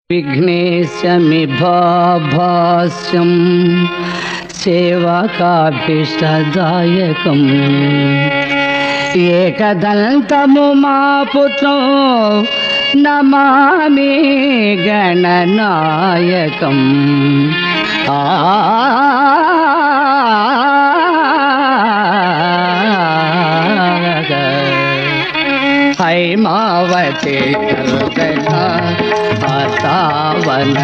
विघ्नेशमिभाभास्यं सेवकाभीष्टदायकम् एकदन्तमुमापुत्रं नमामि गणनायकम् हैमावती कल्पना आतावन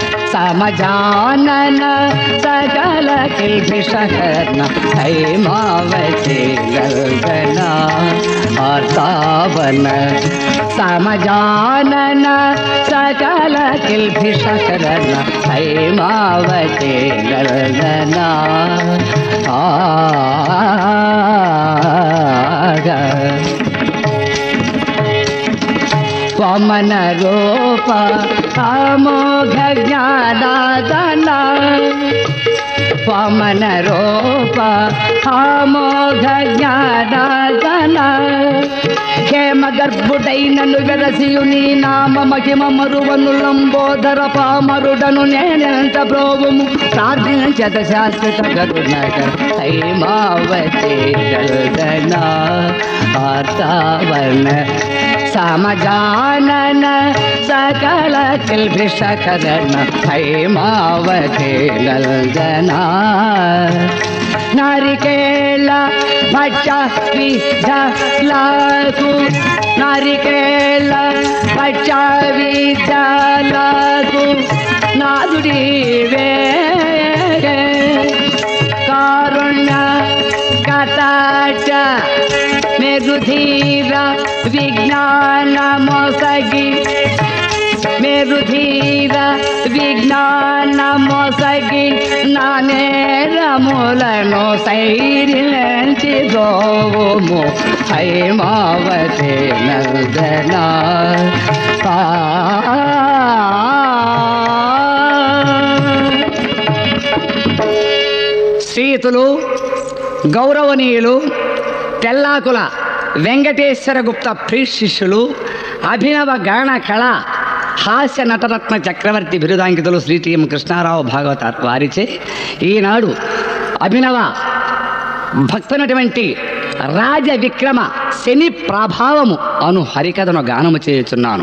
समजानन सकल किल्बिषकर्ण हैमावती कल्पना आतावन समजानन सकल किल्बिषकर्ण हैमावती कल्पना वामन रूप अमोघ ज्ञानादन वामन रूप अमोघ ज्ञानादन हेम गर्भुडैननु వెరసియు నీ నామ మహిమ మరువను లంబోదర పామరుడను నేనెంత ప్రోభుము ప్రార్థించద శాశ్వత కరుణాకర హైమావతి గల్గన ఆర్తావన समजानन सकल किल्बिषकर्ण हैमावती गल्गना नारिकेल भट्ट विद्यालु नारिकेल भट्ट विद्यालु नादुडीवे कारुण्य कटाच मेरुधीर विज्ञान मोसगी मेरुधीर विज्ञान मोसगी नानेरमुలను सैरिंచి దోము హైమావతి నందన శ్రీతులు గౌరవనీయులు తెల్లాకుల వెంకటేశ్వర గుప్త ప్రియ శిష్యులు అభినవ గాన కళ హాస్య నటరత్న చక్రవర్తి బిరుదాంకితులు శ్రీ టి.ఎం. కృష్ణారావు భాగవత వారిచే ఈనాడు అభినవ భక్తునటువంటి రాజ విక్రమ శని ప్రభావము అను హరికథను గానము చేయుచున్నాను.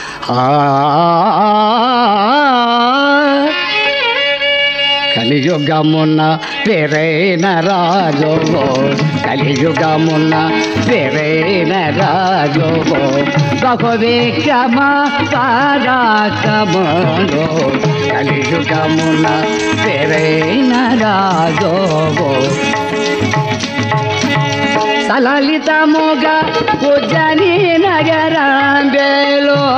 కలియుగమున్న పేరైన రాజో కలియుగమున్న పేరైన రాజో బహు విక్రమ పరాక్రమో కలియుగమున్న పేరైన రాజో సలలితముగా ఉజ్జని నగరంబేలో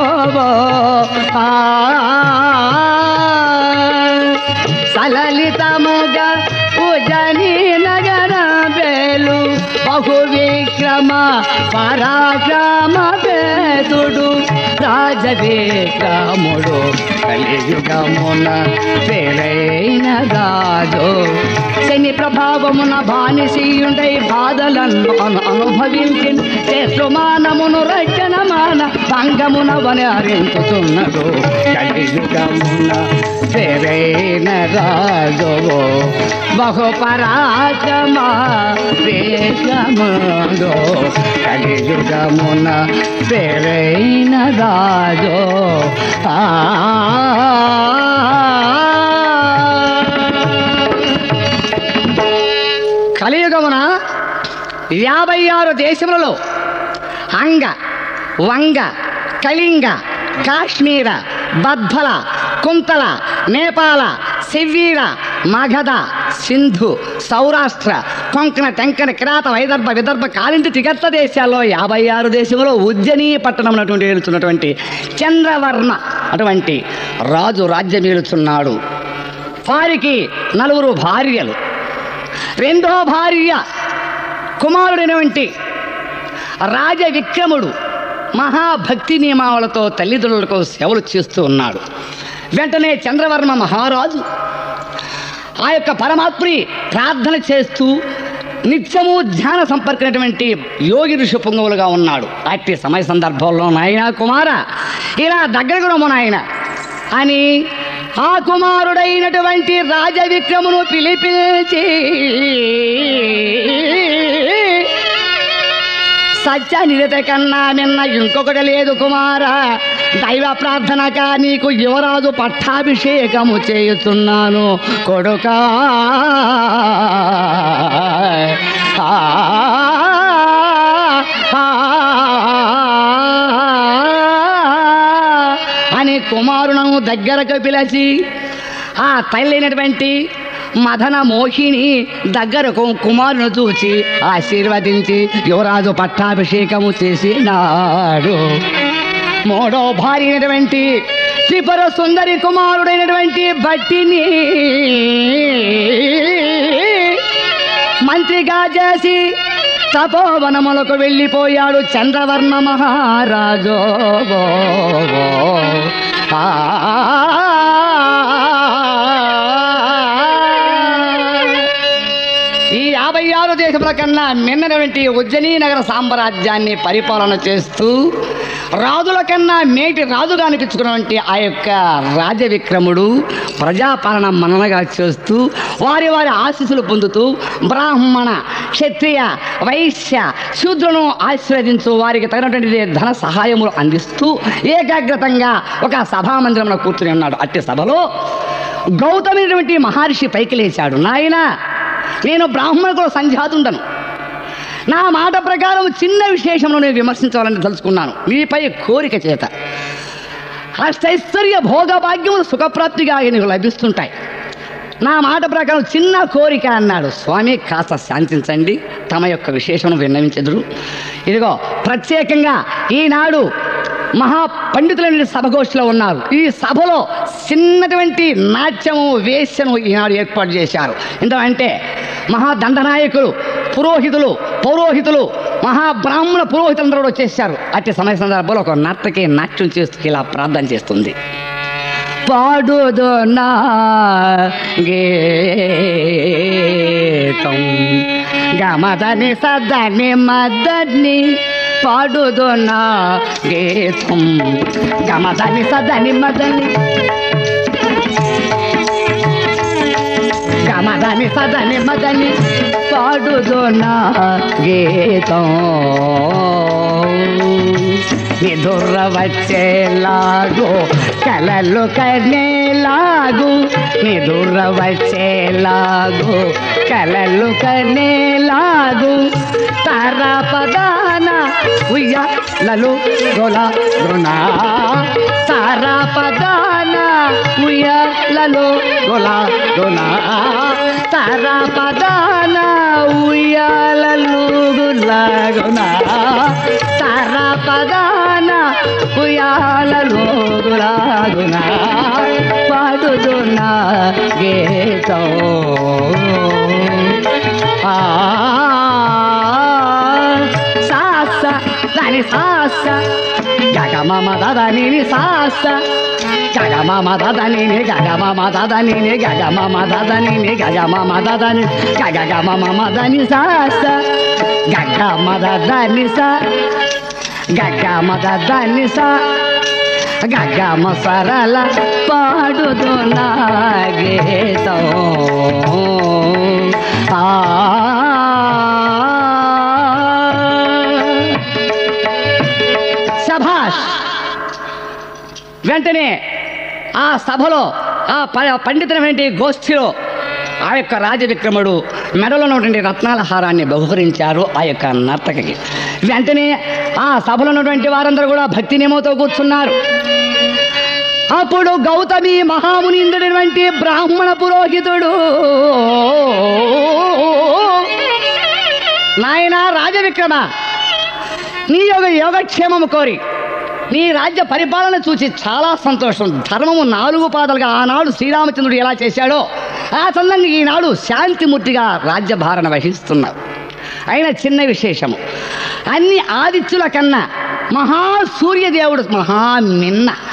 సలలితముగ ఉజ్జని నగర బేలు బహు విక్రమ పరాక్రమ పేదుడు రాజ విక్రముడు కలియుగమున పేరైన రాజు శని ప్రభావమున బానిసీయుండై బాధలను అనుభవించి శత్రుమానమును రక్షణమాన భంగమున వనరించుతున్నాడు కలియుగమున పేరైన రాజు బహు పరాక్రమ విక్రముడు కలియుగమున పేరైన రాజు కలియుగమున 56 దేశములలో అంగ వంగ కళింగ కాశ్మీర బద్బల కుంతల నేపాల శివీర మగధ సింధు సౌరాష్ట్ర కొంకణ టెంకణ కిరాత వైదర్భ విదర్భ కాలింటి తిగత్త దేశాల్లో 56 దేశంలో ఉజ్జయిని పట్టణం అటువంటి ఏలుచున్నటువంటి చంద్రవర్మ అటువంటి రాజు రాజ్యం ఏలుచున్నాడు. వారికి 4 భార్యలు. రెండో భార్య కుమారుడైనటువంటి రాజ విక్రముడు మహాభక్తి నియమావళతో తల్లిదండ్రులకు సేవలు చేస్తూ ఉన్నాడు. వెంటనే చంద్రవర్మ మహారాజు ఆ యొక్క పరమాత్ముని ప్రార్థన చేస్తూ నిత్యము ధ్యాన సంపర్కినటువంటి యోగి ఋషి పొంగవులుగా ఉన్నాడు. అట్టి సమయ సందర్భంలో నాయన కుమార ఇలా దగ్గరకు రమ్ము నాయన అని ఆ కుమారుడైనటువంటి రాజవిక్రమును పిలిపించి సత్యనిరత కన్నా నిన్న ఇంకొకటి లేదు కుమారా, దైవ ప్రార్థనగా నీకు యువరాజు పట్టాభిషేకము చేయుతున్నాను కొడుకా అని కుమారులను దగ్గరకు పిలిచి ఆ తల్లి అయినటువంటి మదన మోహిని దగ్గరకు కుమారుని చూచి ఆశీర్వదించి యువరాజు పట్టాభిషేకము చేసినాడు. మూడో భార్య అయినటువంటి త్రిపుర సుందరి కుమారుడైనటువంటి భట్టిని మంత్రిగా చేసి తపోవనములకు వెళ్ళిపోయాడు చంద్రవర్ణ మహారాజు. ఈ 56 దేశముల కన్నా మిన్నటువంటి ఉజ్జయిని నగర సామ్రాజ్యాన్ని పరిపాలన చేస్తూ రాజుల కన్నా మేటి రాజుగా అనిపించుకున్నటువంటి ఆ యొక్క రాజవిక్రముడు ప్రజాపాలన మననగా చేస్తూ వారి వారి ఆశీస్సులు పొందుతూ బ్రాహ్మణ క్షత్రియ వైశ్య శూద్రులను ఆశీర్వదించు వారికి తగినటువంటి ధన సహాయములు అందిస్తూ ఏకాగ్రతంగా ఒక సభామందిరంలో కూర్చుని ఉన్నాడు. అట్టి సభలో గౌతమైనటువంటి మహర్షి పైకి లేచాడు. నాయనా, నేను బ్రాహ్మణులకు సంజాతుండను. నా మాట ప్రకారం చిన్న విశేషంలో నేను విమర్శించాలని తలుచుకున్నాను. మీపై కోరిక చేత అష్టైశ్వర్య భోగభాగ్యములు సుఖప్రాప్తిగా నీకు లభిస్తుంటాయి. నా మాట ప్రకారం చిన్న కోరిక అన్నాడు. స్వామి, కాస్త శాంతించండి, తమ యొక్క విశేషం విన్నవించెదురు. ఇదిగో ప్రత్యేకంగా ఈనాడు మహాపండితులైన సభగోష్ఠిలో ఉన్నారు. ఈ సభలో చిన్నటువంటి నాట్యము వేశ్యను ఈనాడు ఏర్పాటు చేశారు. ఎందుకంటే మహాదండనాయకులు పురోహితులు పౌరోహితులు మహాబ్రాహ్మణ పురోహితులందరూ కూడా వచ్చేసారు. అట్టి సమయ సందర్భంలో ఒక నర్తకి నాట్యం చేస్తూ ఇలా ప్రార్థన చేస్తుంది. పాడుదో నా గీతం గమదని సదని మదని పాడుదో నా గీతం గమదని సదని మదని గమదని సదని మదని పాడుదో నా గీతం నిదుర వచ్చేలాగు కలలు కనేలాగు నిదుర వచ్చేలాగు కలలు కనేలాగు తారాపదాన ఉయ్యాలలు గొల గునా తారాపదాన ఉయ్యాలలు గొల గునా తారాపదాన ఉయ్యాలలు గులాగునా తారాపదాన ఉయ్యాలలు గులాగునా పాడుదునా గీతం సాస దాని సాస గగమమ దాని సాస గగమమ దాని గగమమ దాని గగమమ దాని గగమమ దాని గగమమ దాని సాస గగమ దాని సా గగమ దాని సా గగమ సరళ పాడుదు నా గీతం శభాష్. వెంటనే ఆ సభలో ఆ పండితులైన గోష్ఠిలో ఆ యొక్క రాజవిక్రముడు మెడలో ఉన్నటువంటి రత్నాల హారాన్ని బహుకరించారు ఆ యొక్క నర్తకికి. వెంటనే ఆ సభలో ఉన్నటువంటి వారందరూ కూడా భక్తి నియమంతో కూర్చున్నారు. అప్పుడు గౌతమి మహామునింద్రుడైనటువంటి బ్రాహ్మణ పురోహితుడు, నాయన రాజవిక్రమ, నీ యొక్క యోగక్షేమము కోరి నీ రాజ్య పరిపాలన చూసి చాలా సంతోషం. ధర్మము 4 పాదాలుగా ఆనాడు శ్రీరామచంద్రుడు ఎలా చేశాడో ఆ చందంగా ఈనాడు శాంతిమూర్తిగా రాజ్యభారణ వహిస్తున్నారు. అయిన చిన్న విశేషము, అన్ని ఆదిత్యుల కన్నా మహాసూర్యదేవుడు మహామిన్న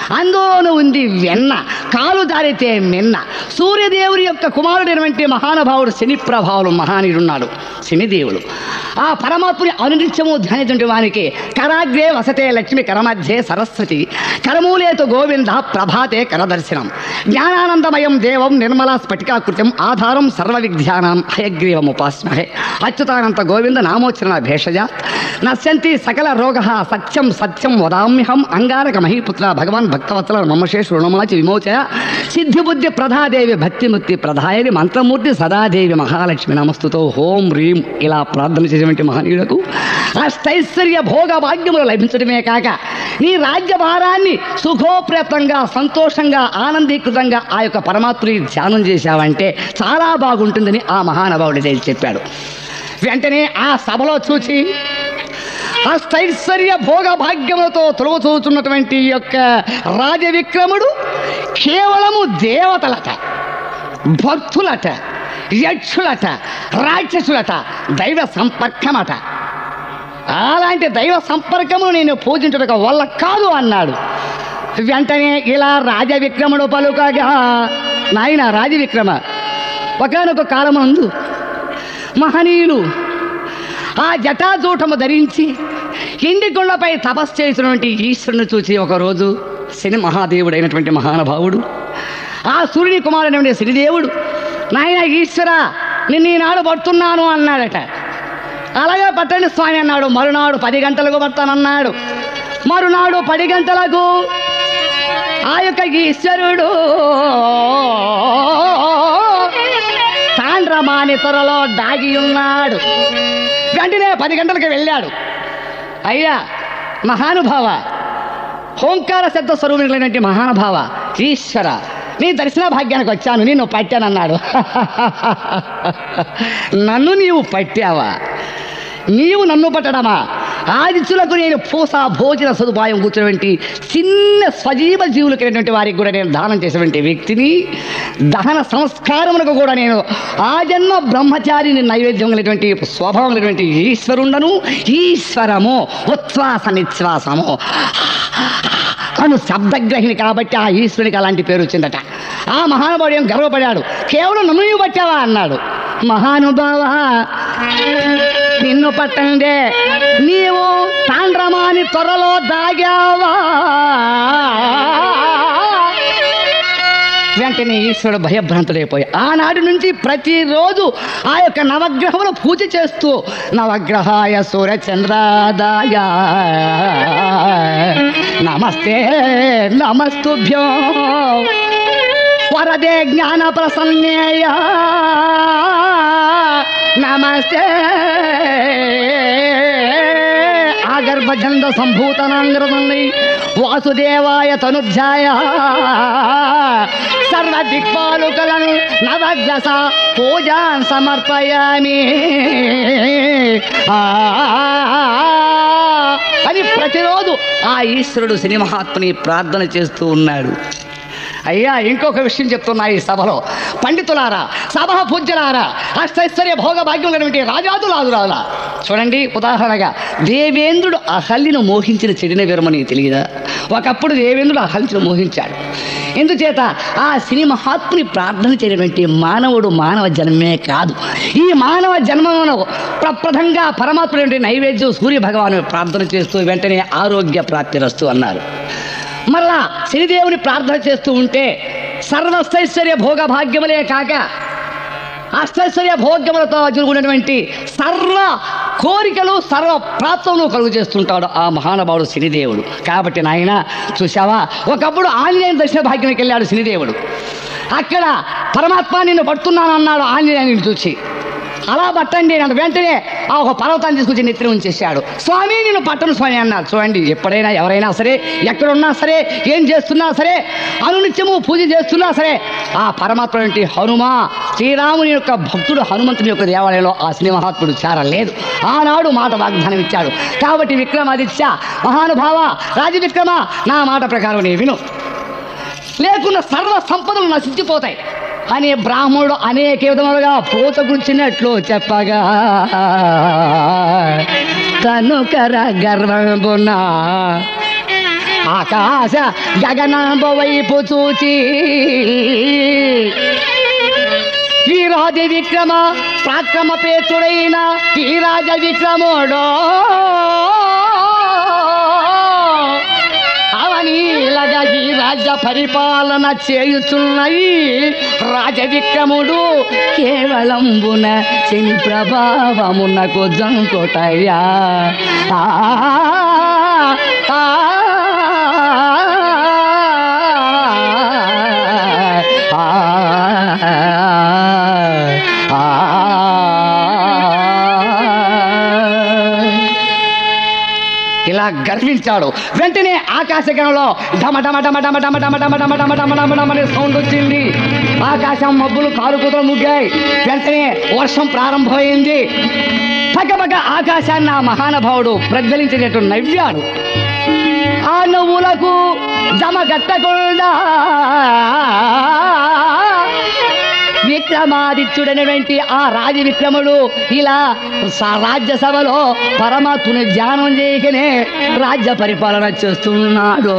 అందులోనూ ఉంది వెన్న, కాలు దారితే మిన్న. సూర్యదేవుని యొక్క కుమారుడైనటువంటి మహానుభావుడు శని ప్రభావులు మహానీయుడున్నాడు శనిదేవుడు. ఆ పరమాత్ముని అనునిత్యము ధ్యానించే వానికి కరాగ్రే వసతే లక్ష్మి, కరమధ్యే సరస్వతి, కరమూలేతు గోవింద, ప్రభాతే కరదర్శనం. జ్ఞానానందమయం దేవం నిర్మలా స్ఫటికాకృత్యం, ఆధారం సర్వ విద్యానాం హయగ్రీవముపాస్మహే. అచ్యుతానంత గోవింద నామోచ్చరణ భేషజ నశ్యంతి సకల రోగ సత్యం సత్యం వదామ్యహం. అంగారక మహీపుత్ర భగవాన్ భక్తవత్సల మమశేషు రుణమాచి విమోచయ. సిద్ధిబుద్ధి ప్రధాదేవి భక్తిముక్తి ప్రధాయని మంత్రమూర్తి సదాదేవి మహాలక్ష్మి నమస్తుతో హోం హ్రీం. ఇలా ప్రార్థన చేసేటువంటి మహనీయులకు అష్టైశ్వర్య భోగ భాగ్యములు లభించడమే కాక నీ రాజ్యభారాన్ని సుఖోప్రేతంగా సంతోషంగా ఆనందీకృతంగా ఆ యొక్క పరమాత్ముని ధ్యానం చేశావంటే చాలా బాగుంటుందని ఆ మహానుభావుడు చెప్పాడు. వెంటనే ఆ సభలో చూచి అష్టైశ్వర్య భోగ భాగ్యములతో తొలగచూచున్నటువంటి యొక్క రాజవిక్రముడు కేవలము దేవతలట, భక్తులట, యక్షులట, రాక్షసులట, దైవ సంపర్కమట. అలాంటి దైవ సంపర్కమును నేను పూజించుట వల్ల కాదు అన్నాడు. వెంటనే ఇలా రాజవిక్రముడు పలుకగా, నాయన రాజవిక్రమ, ఒకనొక కాలమందు మహనీయులు ఆ జటాజూటము ధరించి ఎండికొండపై తపస్సు చేసినటువంటి ఈశ్వరుని చూసి ఒకరోజు శని మహాదేవుడైనటువంటి మహానుభావుడు ఆ సూర్యుని కుమారుడైన శనిదేవుడు, నాయన ఈశ్వర నిన్ను ఈనాడు పడుతున్నాను అన్నాడట. అలాగే పట్టండి స్వామి అన్నాడు. మరునాడు 10 గంటలకు పడతానన్నాడు. మరునాడు 10 గంటలకు ఆ యొక్క ఈశ్వరుడు తాండ్రమాని త్వరలో దాగి ఉన్నాడు. వెంటనే 10 గంటలకు వెళ్ళాడు. అయ్యా మహానుభావ, ఓంకార శబ్ద స్వరూపులైనటువంటి మహానుభావ ఈశ్వర, నీ దర్శన భాగ్యానికి వచ్చాను, నిన్ను పట్టానన్నాడు. నన్ను నీవు పట్టావా? నీవు నన్ను పట్టడమా? ఆదిత్యులకు నేను పూస భోజన సదుపాయం కూర్చున్నటువంటి చిన్న సజీవ జీవులకైనటువంటి వారికి కూడా నేను దానం చేసేటువంటి వ్యక్తిని. దహన సంస్కారములకు కూడా నేను ఆ జన్మ బ్రహ్మచారిని నైవేద్యం కలిగినటువంటి స్వభావం కలిగినటువంటి ఈశ్వరుండను. ఈశ్వరము ఉచ్ఛ్వాస నిశ్వాసము అను శబ్దగ్రహిణి కాబట్టి ఆ ఈశ్వరునికి అలాంటి పేరు వచ్చిందట. ఆ మహానుభావుడు ఏం గర్వపడాడు. కేవలం నన్ను నీవు పట్టావా అన్నాడు. మహానుభావ, నిన్ను పట్టండే, నీవు తాండ్రమాని త్వరలో దాగావా? వెంటనే ఈశ్వరుడు భయభ్రాంతుడైపోయి ఆనాటి నుంచి ప్రతిరోజు ఆ యొక్క నవగ్రహములు పూజ చేస్తూ నవగ్రహాయ సూర్యచంద్రాదాయ నమస్తే నమస్తుభ్యం వరదే జ్ఞాన ప్రసన్నేయ నమస్తే ఆగర్భజంద సంభూతనాంగ్రమణి వాసుదేవాయ తనుధ్యాయ సర్వ దిక్పాలుకలను నవగ్రస పూజాన్ సమర్పయామి అని ప్రతిరోజు ఆ ఈశ్వరుడు శని మహాత్ముని ప్రార్థన చేస్తూ ఉన్నాడు. అయ్యా ఇంకొక విషయం చెప్తున్నా ఈ సభలో, పండితులారా, సభ పూజ్యులారా, అష్టైశ్వర్య భోగ భాగ్యం కలిగినటువంటి రాజాదులాదురాలా చూడండి. ఉదాహరణగా దేవేంద్రుడు అహల్యను మోహించిన చెడిన వీరమని తెలియదా? ఒకప్పుడు దేవేంద్రుడు అహల్యను మోహించాడు. ఎందుచేత ఆ శని మహాత్ముని ప్రార్థన చేయటువంటి మానవుడు మానవ జన్మే కాదు, ఈ మానవ జన్మను ప్రప్రథంగా పరమాత్ముడి నైవేద్యం సూర్య భగవాను ప్రార్థన చేస్తూ వెంటనే ఆరోగ్య ప్రాప్తిరస్తు అన్నారు. మరలా శనిదేవుని ప్రార్థన చేస్తూ ఉంటే సర్వస్థైశ్వర్య భోగ భాగ్యములే కాక అష్టైశ్వర్య భోగ్యములతో జరుగుతున్నటువంటి సర్వ కోరికలు సర్వ ప్రాప్తములు కలుగు చేస్తుంటాడు ఆ మహానుభావుడు శనిదేవుడు. కాబట్టి నాయన చూసావా, ఒకప్పుడు ఆంజనేయ దర్శన భాగ్యానికి వెళ్ళాడు శనిదేవుడు. అక్కడ పరమాత్మ నిన్ను పడుతున్నానన్నాడు ఆంజనేయుని చూసి. అలా పట్టండి అన్నాడు. వెంటనే ఆ ఒక పర్వతాన్ని తీసుకొచ్చి నెత్తిన ఉంచేశాడు. స్వామి నేను పట్టను స్వామి అన్నారు. చూడండి, ఎప్పుడైనా ఎవరైనా సరే, ఎక్కడున్నా సరే, ఏం చేస్తున్నా సరే, అనునిత్యము పూజ చేస్తున్నా సరే, ఆ పరమాత్మ ఏంటి హనుమ శ్రీరాముని యొక్క భక్తుడు హనుమంతుని యొక్క దేవాలయంలో ఆ శని మహాత్ముడు చేరలేదు. ఆనాడు మాట వాగ్దానం ఇచ్చాడు. కాబట్టి విక్రమాదిత్య మహానుభావ రాజవిక్రమ, నా మాట ప్రకారం నీ విను, లేకున్న సర్వ సంపదలు నశించిపోతాయి అని బ్రాహ్మణుడు అనేక విధములుగా పూత గుర్చినట్లు చెప్పగా తనుకర గర్వమున ఆకాశ గగనంబు వైపు చూచి వీరాది విక్రమ ప్రాక్రమ పేతుడైన ఈ రాజ విక్రముడో అవనీలగా ఈ రాజ్య పరిపాలన చేయుచున్నయి రాజ విక్రముడు కేవలంబున శని ప్రభావమునకు జంకుటయ్యా ఇలా గర్వించాడు. వెంటనే ఆకాశగణంలో ఢమ ఢమ ఢమ ఢమ ఢమ ఢమ ఢమ ఢమ ఢమ ఢమ ఢమ ఢమ అనే సౌండ్ వచ్చింది. ఆకాశం మబ్బులు కారుకుతలు ముగ్గాయి. వెంటనే వర్షం ప్రారంభమైంది. పగపగ ఆకాశాన్ని ఆ మహానుభావుడు ప్రజ్వలించేటట్టు నవ్వాడు. ఆ నవ్వులకు జమ కట్టకుండా విక్రమాదిత్యుడైనటువంటి ఆ రాజ విక్రముడు ఇలా రాజ్యసభలో పరమాత్ముని ధ్యానం చేయకనే రాజ్య పరిపాలన చేస్తున్నాడు.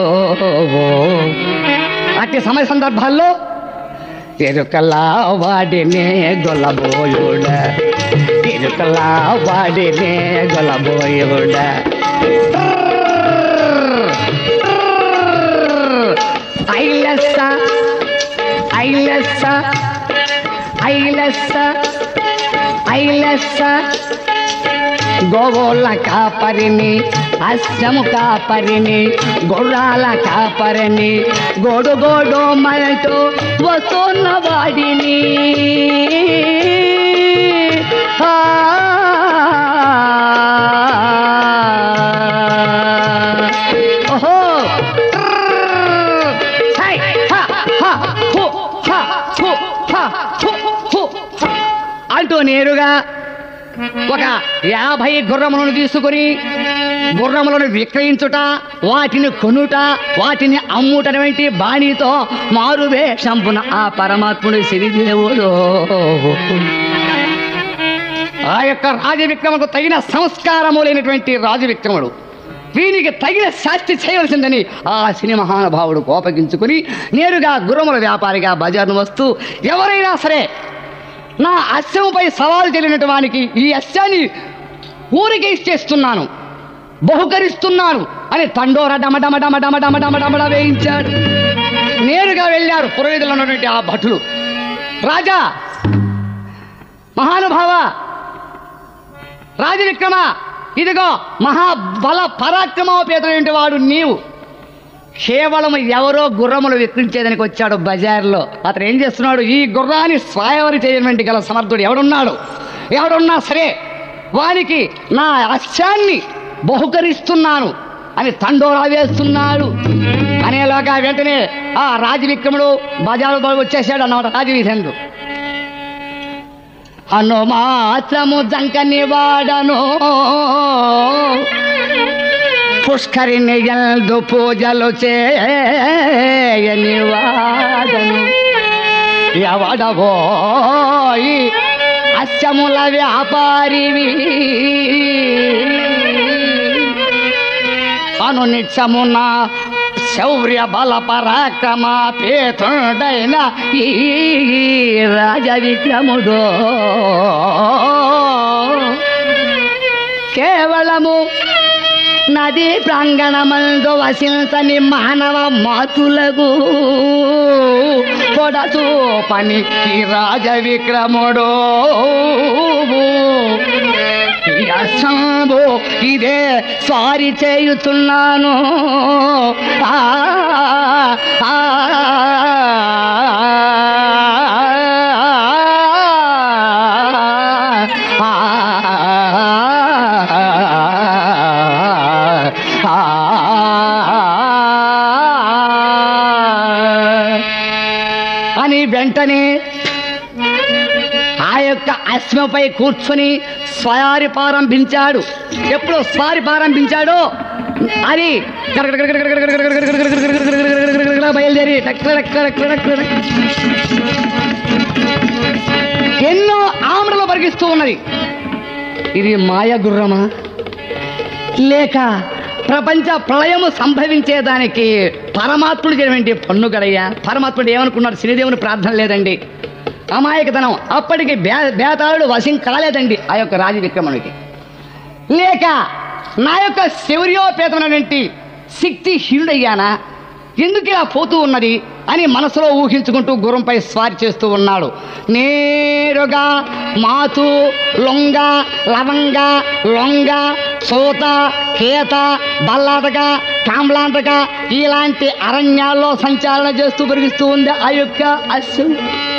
అట్టి సమయ సందర్భాల్లో ఎరుకలా వాడినే గొల్లబోయుడ ఎరుకలా వాడినే గొల్లబోయుడ ఐలెస్స ఐలెస్స ఐలెస్స ఐలెస్స గోవుల కాపరిని అశ్వము కాపరిని గొర్రాల కాపరిని గోడు గోడు మనతో వస్తున్న వాడిని ఓహో అంటూ నేరుగా ఒక 50 గుర్రములను తీసుకుని గుర్రములను విక్రయించుట వాటిని కొనుట వాటిని అమ్ముటటువంటి బాణితో మారువేషంపున ఆ పరమాత్ముడి సిరిదేవుడు ఆ యొక్క రాజవిక్రముకు తగిన సంస్కారము లేనటువంటి రాజవిక్రముడు వీనికి తగిన శాస్తి చేయవలసిందని ఆ సిని మహానుభావుడు కోపగించుకుని నేరుగా గుర్రముల వ్యాపారిగా బజార్ను వస్తూ ఎవరైనా సరే నా అశ్వముపై సవాలు తెలియనటు వానికి ఈ అశ్వాన్ని ఊరికే ఇచ్చేస్తున్నాను బహుకరిస్తున్నాను అని తండోర డమ డమ డమ డమ డమ డమ డమడ వేయించాడు. నేరుగా వెళ్ళారు పురోహితులు ఉన్నటువంటి ఆ భటులు. రాజా మహానుభావ రాజవిక్రమ ఇదిగో మహాబల పరాక్రమోపేతుడైన వాడు నీవు కేవలం ఎవరో గుర్రములు విక్రించేదానికి వచ్చాడు బజార్లో. అతను ఏం చేస్తున్నాడు ఈ గుర్రాన్ని స్వాయవరి చేయటువంటి గల సమర్థుడు ఎవడున్నా సరే వానికి నా అశ్వాన్ని బహుకరిస్తున్నాను అని తండోరా వేస్తున్నాడు. అనేలాగా వెంటనే ఆ రాజవిక్రముడు బజారు వచ్చేసాడు అన్నమాట రాజవీధంలో. అను మాత్రము జంకని వాడను పుష్కరిణి యందు పూజలు చేయని వాడను ఎవడబోయి అశ్వముల వ్యాపారివి అను నిత్యమున శౌర్య బల పరాక్రమ పేతుడైన ఈ రాజవిక్రముడు కేవలము నది ప్రాంగణమందు వసించని మానవ మాతులకు పొడచు పని ఈ రాజవిక్రముడు అసంబు ఇదే స్వారీ చేయుతున్నాను అని వెంటనే ఆ యొక్క అశ్వపై కూర్చొని స్వారీ ప్రారంభించాడు. ఎప్పుడు స్వారీ ప్రారంభించాడో అది బయలుదేరి ఎన్నో ఆమ్రలు పరిగిస్తూ ఉన్నది. ఇది మాయ గుర్రమా లేక ప్రపంచ ప్రళయము సంభవించేదానికి పరమాత్ముడు చేసినటువంటి పన్నుగడయ్యా. పరమాత్ముడు ఏమనుకున్నాడు? శనిదేవుని ప్రార్థన లేదండి, అమాయకతనం. అప్పటికి బేతాళుడు వశం కాలేదండి ఆ యొక్క రాజవిక్రమునికి. లేక నా యొక్క శౌర్యోపేతమైనటువంటి శక్తిహీనుడయ్యానా, ఎందుకు ఇలా పోతూ ఉన్నది అని మనసులో ఊహించుకుంటూ గుర్రంపై స్వారీ చేస్తూ ఉన్నాడు. నేరుగా మాతు, లొంగ, లవంగ, లొంగ, సోత, కేత, బల్లాటక, కాంబ్లాంటక ఇలాంటి అరణ్యాల్లో సంచారణ చేస్తూ పెరుగుతూ ఉంది ఆ యొక్క అశ్వం.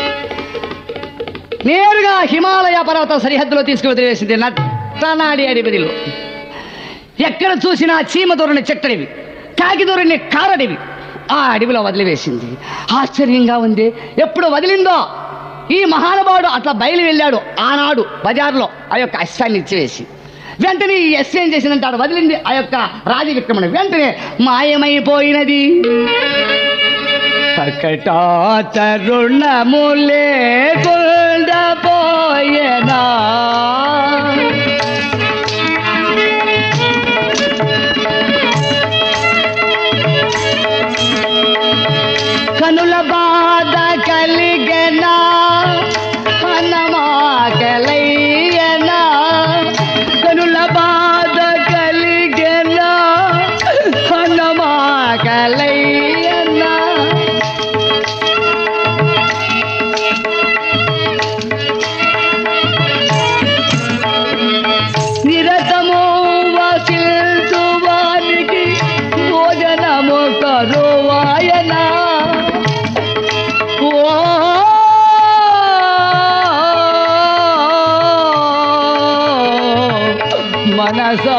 నేరుగా హిమాలయ పర్వత సరిహద్దులో తీసుకువదిలేసింది. నట్టనాడి అడివిలో ఎక్కడ చూసినా చీమ దూరని చెట్టడివి, కాకి దూరని కారడివి ఆ అడవిలో వదిలివేసింది. ఆశ్చర్యంగా ఉంది. ఎప్పుడు వదిలిందో ఈ మహానుభావుడు అట్లా బయలు వెళ్ళాడు ఆనాడు బజార్లో ఆ యొక్క అశ్వాన్ని ఇచ్చివేసి. వెంటనే ఈ అశ్వం ఏం చేసిందంటే ఆడు వదిలింది ఆ యొక్క రాజవిక్రముని. వెంటనే మాయమైపోయినది. అకటా తరుణములే పోయేనా కనుల బాధ కలిగనా హనమాకలయ్యనా, కనుల బాధ కలిగనా హనమాకలయ్యనా. నిరతము వసిల్చువానికి భోజనము కరువాయనా. మనసా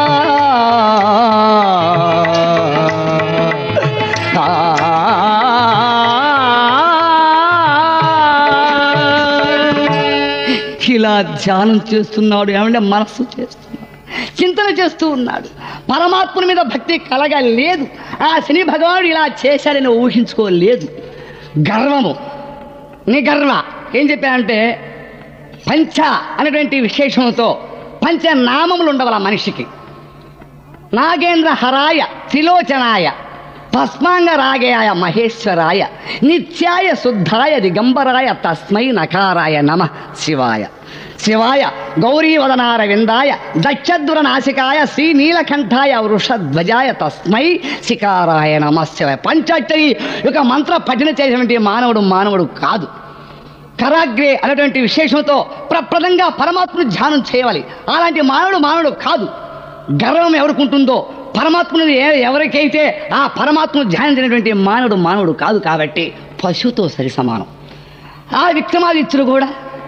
ఇలా ధ్యానం చేస్తున్నాడు. ఏమంటే మనస్సు చేస్తున్నాడు, చింతన చేస్తూ ఉన్నాడు. పరమాత్ముని మీద భక్తి కలగలేదు. ఆ శని భగవానుడు ఇలా చేశాడని ఊహించుకోలేదు. గర్వము నిగర్వ ఏం చెప్పారంటే పంచ అనేటువంటి విశేషంతో పంచనామములు ఉండవల మనిషికి. నాగేంద్ర హరాయ త్రిలోచనాయ భస్మాంగ రాగయాయ మహేశ్వరాయ నిత్యాయ శుద్ధాయ దిగంబరాయ తస్మై నకారాయ నమ శివాయ. శివాయ గౌరీవదనార విందాయ దక్షద్వర నాసికాయ శ్రీనీలకంఠాయ వృషధ్వజాయ తస్మై శికారాయ నమ శివాయ. పంచాక్షరి యొక్క మంత్ర పఠన చేసినటువంటి మానవుడు కాదు. కరాగ్రే అనేటువంటి విశేషంతో ప్రప్రదంగా పరమాత్మను ధ్యానం చేయాలి. అలాంటి మానవుడు కాదు. గర్వం ఎవరికుంటుందో పరమాత్మను ఎవరికైతే ఆ పరమాత్మను ధ్యానం చేసినటువంటి మానవుడు కాదు. కాబట్టి పశువుతో సరి సమానం. ఆ విక్రమాదిత్యుడు కూడా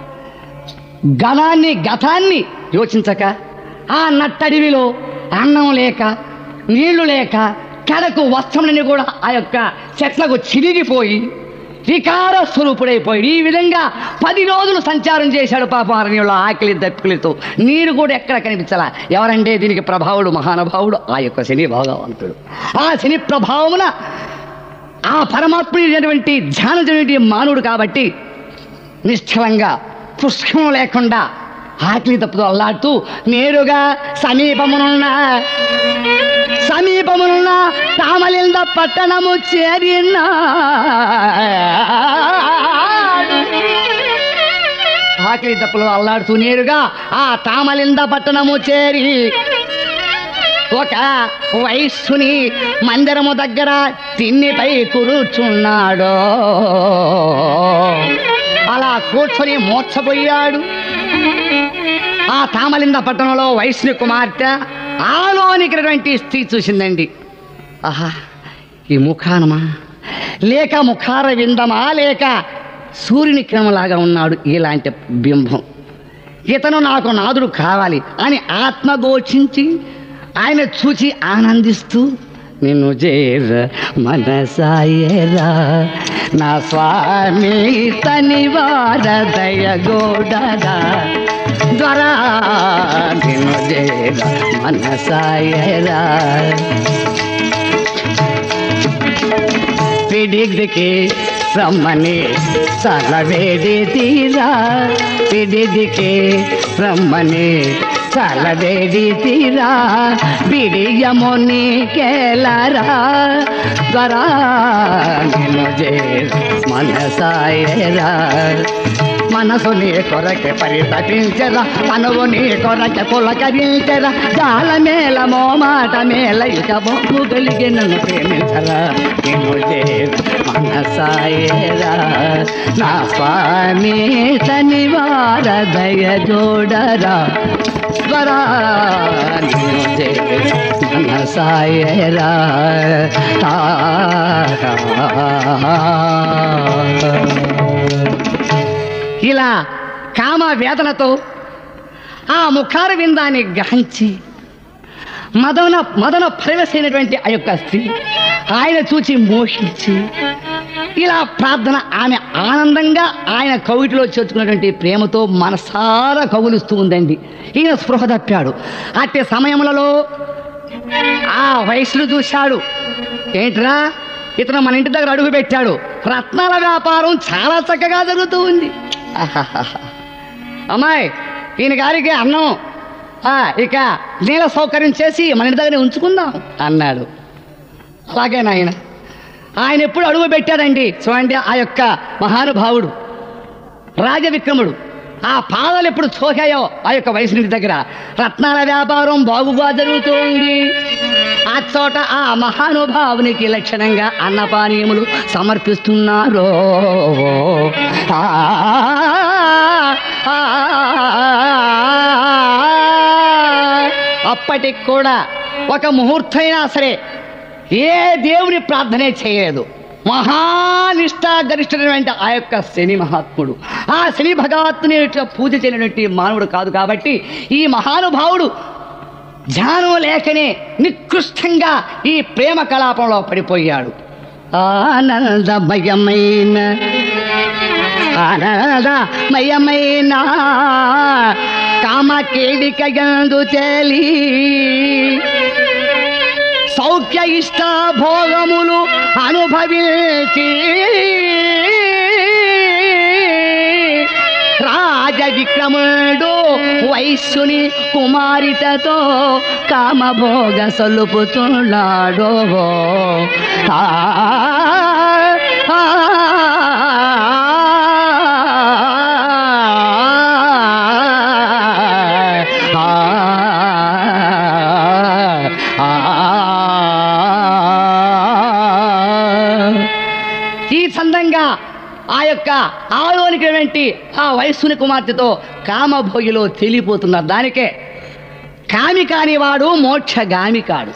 గతాన్ని యోచించక ఆ నట్టడివిలో అన్నం లేక నీళ్లు లేక కడకు వస్త్రములని కూడా ఆ యొక్క చెట్లకు చిరిగిపోయి వికార స్వరూపుడైపోయి ఈ విధంగా 10 రోజులు సంచారం చేశాడు పాపం అరణ్యంలో ఆకలి దప్పికలతో. నీరు కూడా ఎక్కడ కనిపించాలా. ఎవరంటే దీనికి ప్రభావుడు మహానుభావుడు ఆ యొక్క శని భగవంతుడు. ఆ శని ప్రభావమున ఆ పరమాత్ముడైనటువంటి ధ్యానమైనటువంటి మానవుడు కాబట్టి నిశ్చలంగా పుష్కం లేకుండా ఆకలి తప్పుతూ అల్లాడుతూ నేరుగా సమీపమునున్న తామలింద పట్టణము చేరిన ఆకలి తప్పులు అల్లాడుతూ నేరుగా ఆ తామలింద పట్టణము చేరి ఒక వైశ్యుని మందిరము దగ్గర తిన్నిపై కూర్చున్నాడు. అలా కూర్చొని మోర్చపోయాడు. ఆ తామలింద పట్టణంలో వైశ్యుని కుమార్తె ఆలోనికినటువంటి స్త్రీ చూసిందండి. ఆహా, ఈ ముఖానమా లేక ముఖార విందమా లేక సూర్యుని కిరణంలాగా ఉన్నాడు ఇలాంటి బింబం. ఇతను నాకు నాదుడు కావాలి అని ఆత్మగోచించి ఆయన చూచి ఆనందిస్తూ నిన్ను చేర మనసాయరా నా స్వామి తనివార దయగోడరా ద్వారా నిన్ను చేర మనసాయరా పిడిగ్దికి రమ్మని సలవేడి తీరా పిడిదికి రమ్మని చలదేదిరా బిడియము నీకేలరా త్వరా నిన్ను మనసాయరా మనసు నీ కొరకే పరితపించరా తనువు నీ కొరకే పులకరించరా జాల మేల మాట మేల ఇక బొమ్ము కలిగి నన్ను ప్రేమించరా నిన్ను మనసాయరా నా స్వామి శనివార దయ జోడరా స్వరా నిన్ను మనసాయరా ఇలా కామ వేదనతో ఆ ముఖార విందాన్ని గ్రహించి మదన పరవశైనటువంటి ఆ యొక్క స్త్రీ ఆయన చూచి మోహించి ఇలా ప్రార్థన ఆమె ఆనందంగా ఆయన కవిటిలో చేర్చుకున్నటువంటి ప్రేమతో మనసారా కవులుస్తూ ఉందండి. ఈయన స్పృహ తప్పాడు. అట్టి సమయములలో ఆ వయసులు చూశాడు. ఏంట్రా ఇతను మన ఇంటి దగ్గర అడుగు పెట్టాడు. రత్నాల వ్యాపారం చాలా చక్కగా జరుగుతూ ఉంది. అమ్మాయి ఈయన గారికి అన్నం ఇక నీళ్ళ సౌకర్యం చేసి మన ఇంటి దగ్గర ఉంచుకుందాం అన్నాడు. అలాగే ఆయన ఎప్పుడు అడుగు పెట్టాడండి చూడండి ఆ యొక్క మహానుభావుడు రాజవిక్రముడు. ఆ పాదాలు ఎప్పుడు చోకాయో ఆ యొక్క వయసుని దగ్గర రత్నాల వ్యాపారం బాగుగా జరుగుతోంది. ఆ చోట ఆ మహానుభావునికి లక్షణంగా అన్నపానీయములు సమర్పిస్తున్నారు. అప్పటికి కూడా ఒక ముహూర్తమైనా సరే ఏ దేవుని ప్రార్థనే చేయలేదు. మహానిష్టాగరిష్ఠుడైన ఆ యొక్క శని మహాత్ముడు, ఆ శని భగవత్తుని పూజ చేయనటువంటి మానవుడు కాదు. కాబట్టి ఈ మహానుభావుడు ధ్యానం లేకనే నికృష్టంగా ఈ ప్రేమ కలాపంలో పడిపోయాడు. ఆనందమయమైన కామకేళికయందు తేలి సౌఖ్య ఇష్ట భోగములు అనుభవించి రాజవిక్రముడు వైశ్యుని కుమారితతో కామభోగ సొలుపుతున్నాడు. ఈ సందంగా ఆ యొక్క ఆలోనికటువంటి ఆ వయస్సుని కుమార్తెతో కామభోగిలో తేలిపోతున్నారు. దానికే కామి కానివాడు మోక్షగామి కాడు.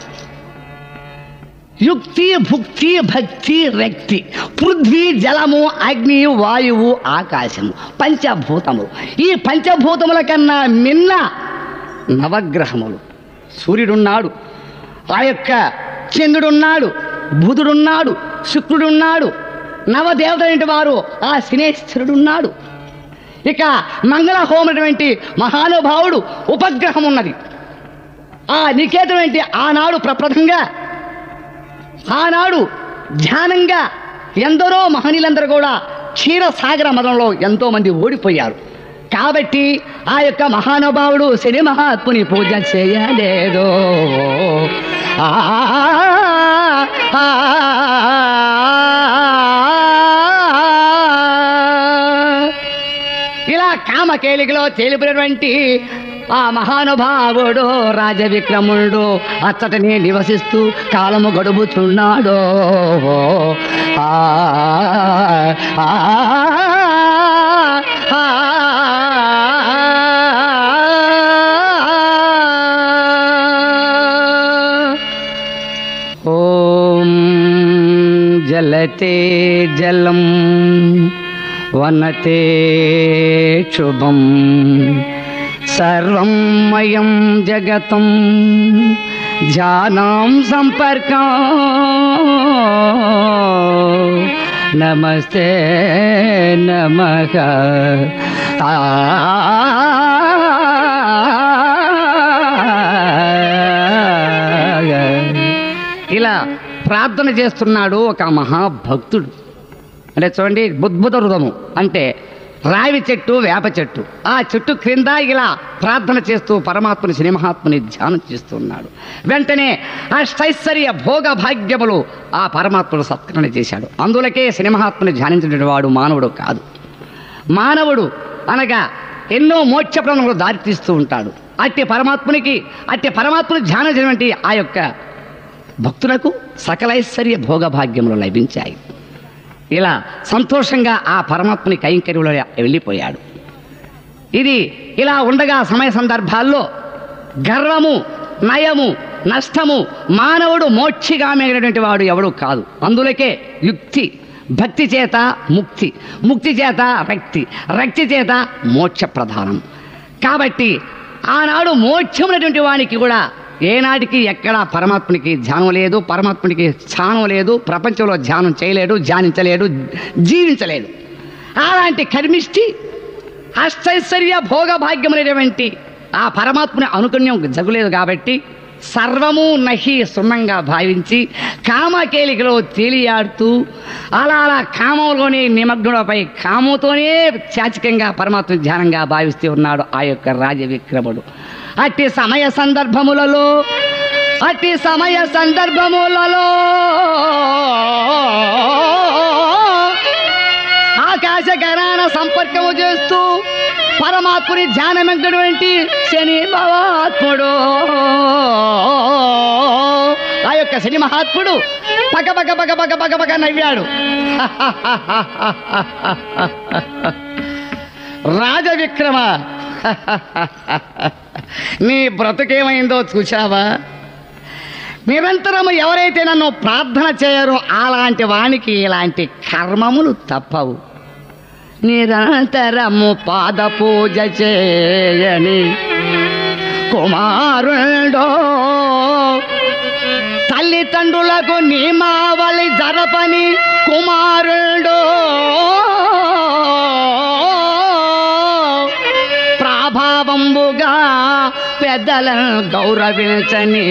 యుక్తి భుక్తి భక్తి రక్తి పృథ్వీ జలము అగ్ని వాయువు ఆకాశము పంచభూతములు. ఈ పంచభూతముల కన్నా మిన్న నవగ్రహములు. సూర్యుడున్నాడు, ఆ యొక్క చంద్రుడున్నాడు, బుధుడున్నాడు, శుక్రుడున్నాడు, నవదేవతలంటి వారు ఆ శనేశ్వరుడున్నాడు. ఇక మంగళహోమైనటువంటి మహానుభావుడు ఉపగ్రహం ఉన్నది. ఆ నికేతమైనటువంటి ఆనాడు ప్రప్రథంగా ఆనాడు ధ్యానంగా ఎందరో మహనీయులందరూ కూడా క్షీరసాగర మదంలో ఎంతోమంది ఓడిపోయారు. కాబట్టి ఆ యొక్క మహానుభావుడు శని మహాత్ముని పూజ చేయలేదు. ఇలా కామకేలికలో తేలిపోయినటువంటి ఆ మహానుభావుడు రాజవిక్రముడు అచ్చటనే నివసిస్తూ కాలము గడుపుచున్నాడు. ఓం జలతే జలం వనతే శుభం సర్వం మయం జగతం ధ్యానం సంపర్కం నమస్తే నమః. ఇలా ప్రార్థన చేస్తున్నాడు ఒక మహాభక్తుడు. అంటే చూడండి, బుద్భుత హృదము అంటే రావి చెట్టు, వేప చెట్టు. ఆ చెట్టు క్రింద ఇలా ప్రార్థన చేస్తూ పరమాత్మని శ్రీ మహాత్ముని ధ్యానం చేస్తున్నాడు. వెంటనే అష్టైశ్వర్య భోగ భాగ్యములు ఆ పరమాత్ముడు సత్కరణ చేశాడు. అందులకే శ్రీ మహాత్ముని ధ్యానించిన వాడు మానవుడు కాదు. మానవుడు అనగా ఎన్నో మోక్షప్రదములు దారితీస్తూ ఉంటాడు. అట్టి పరమాత్ముని ధ్యానం చేయటువంటి ఆ యొక్క భక్తులకు సకలైశ్వర్య భోగ భాగ్యములు లభించాయి. ఇలా సంతోషంగా ఆ పరమాత్ముని కైంకర్యంలో వెళ్ళిపోయాడు. ఇది ఇలా ఉండగా సమయ సందర్భాల్లో గర్వము, నయము, నష్టము, మానవుడు మోక్షిగామైనటువంటి వాడు ఎవడు కాదు. అందులకే యుక్తి, భక్తి చేత ముక్తి, ముక్తి చేత రక్తి, రక్తి చేత మోక్ష ప్రధానం. కాబట్టి ఆనాడు మోక్షమైనటువంటి వానికి కూడా ఏనాటికి ఎక్కడా పరమాత్మునికి ధ్యానం లేదు, పరమాత్మునికి ధ్యానం లేదు, ప్రపంచంలో ధ్యానం చేయలేడు, ధ్యానించలేడు, జీవించలేడు. అలాంటి కర్మిష్టి అష్టైశ్వర్య భోగ భాగ్యములైనటువంటి ఆ పరమాత్ముని అనుకన్యం జగలేదు. కాబట్టి సర్వము నహి సున్నంగా భావించి కామకేలికలో తేలియాడుతూ అలా కామంలోనే నిమగ్నులపై కామంతోనే చాచికంగా పరమాత్మ ధ్యానంగా భావిస్తూ ఉన్నాడు ఆ యొక్క రాజవిక్రముడు. అట్టి సమయ సందర్భములలో ఆకాశ గణాన సంపర్కము చేస్తూ పరమాత్ముని ధ్యానమైనటువంటి శని మహాత్ముడు, ఆ యొక్క శని మహాత్ముడు పగ పగ పగ పగ పగ పగ నవ్వాడు. రాజవిక్రమ, నీ బ్రతుకేమైందో చూశావా? నిరంతరము ఎవరైతే నన్ను ప్రార్థన చేయరో అలాంటి వానికి ఇలాంటి కర్మములు తప్పవు. నిరంతరము పాద పూజ చేయని కుమారుడో, తల్లిదండ్రులకు నియమావళి జరపని కుమారుడో, ప్రభావంబుగా పెద్దలను గౌరవించని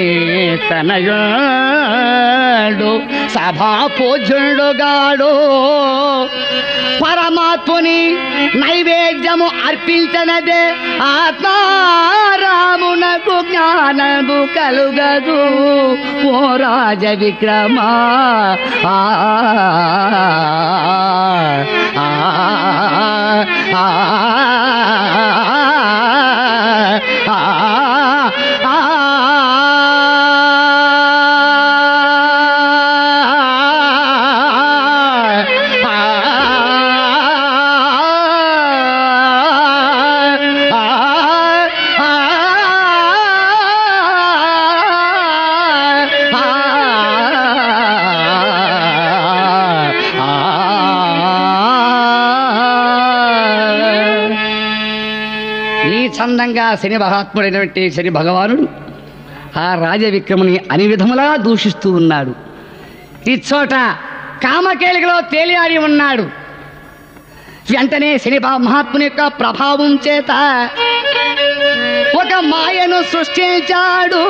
తనయుడు, సభా పూజ్యుడుగాడు, పరమాత్ముని నైవేద్యము అర్పించనదే ఆత్మారామునకు జ్ఞానము కలుగదు. ఓ రాజ విక్రమా, చందంగా శని మహాత్ముడైనటువంటి శని భగవానుడు ఆ రాజవిక్రముని అన్ని విధములా దూషిస్తూ ఉన్నాడు. ఇచ్చోట కామకేలికలో తేలియాడి ఉన్నాడు. వెంటనే శని మహాత్ముని యొక్క ప్రభావం చేత ఒక మాయను సృష్టించాడు.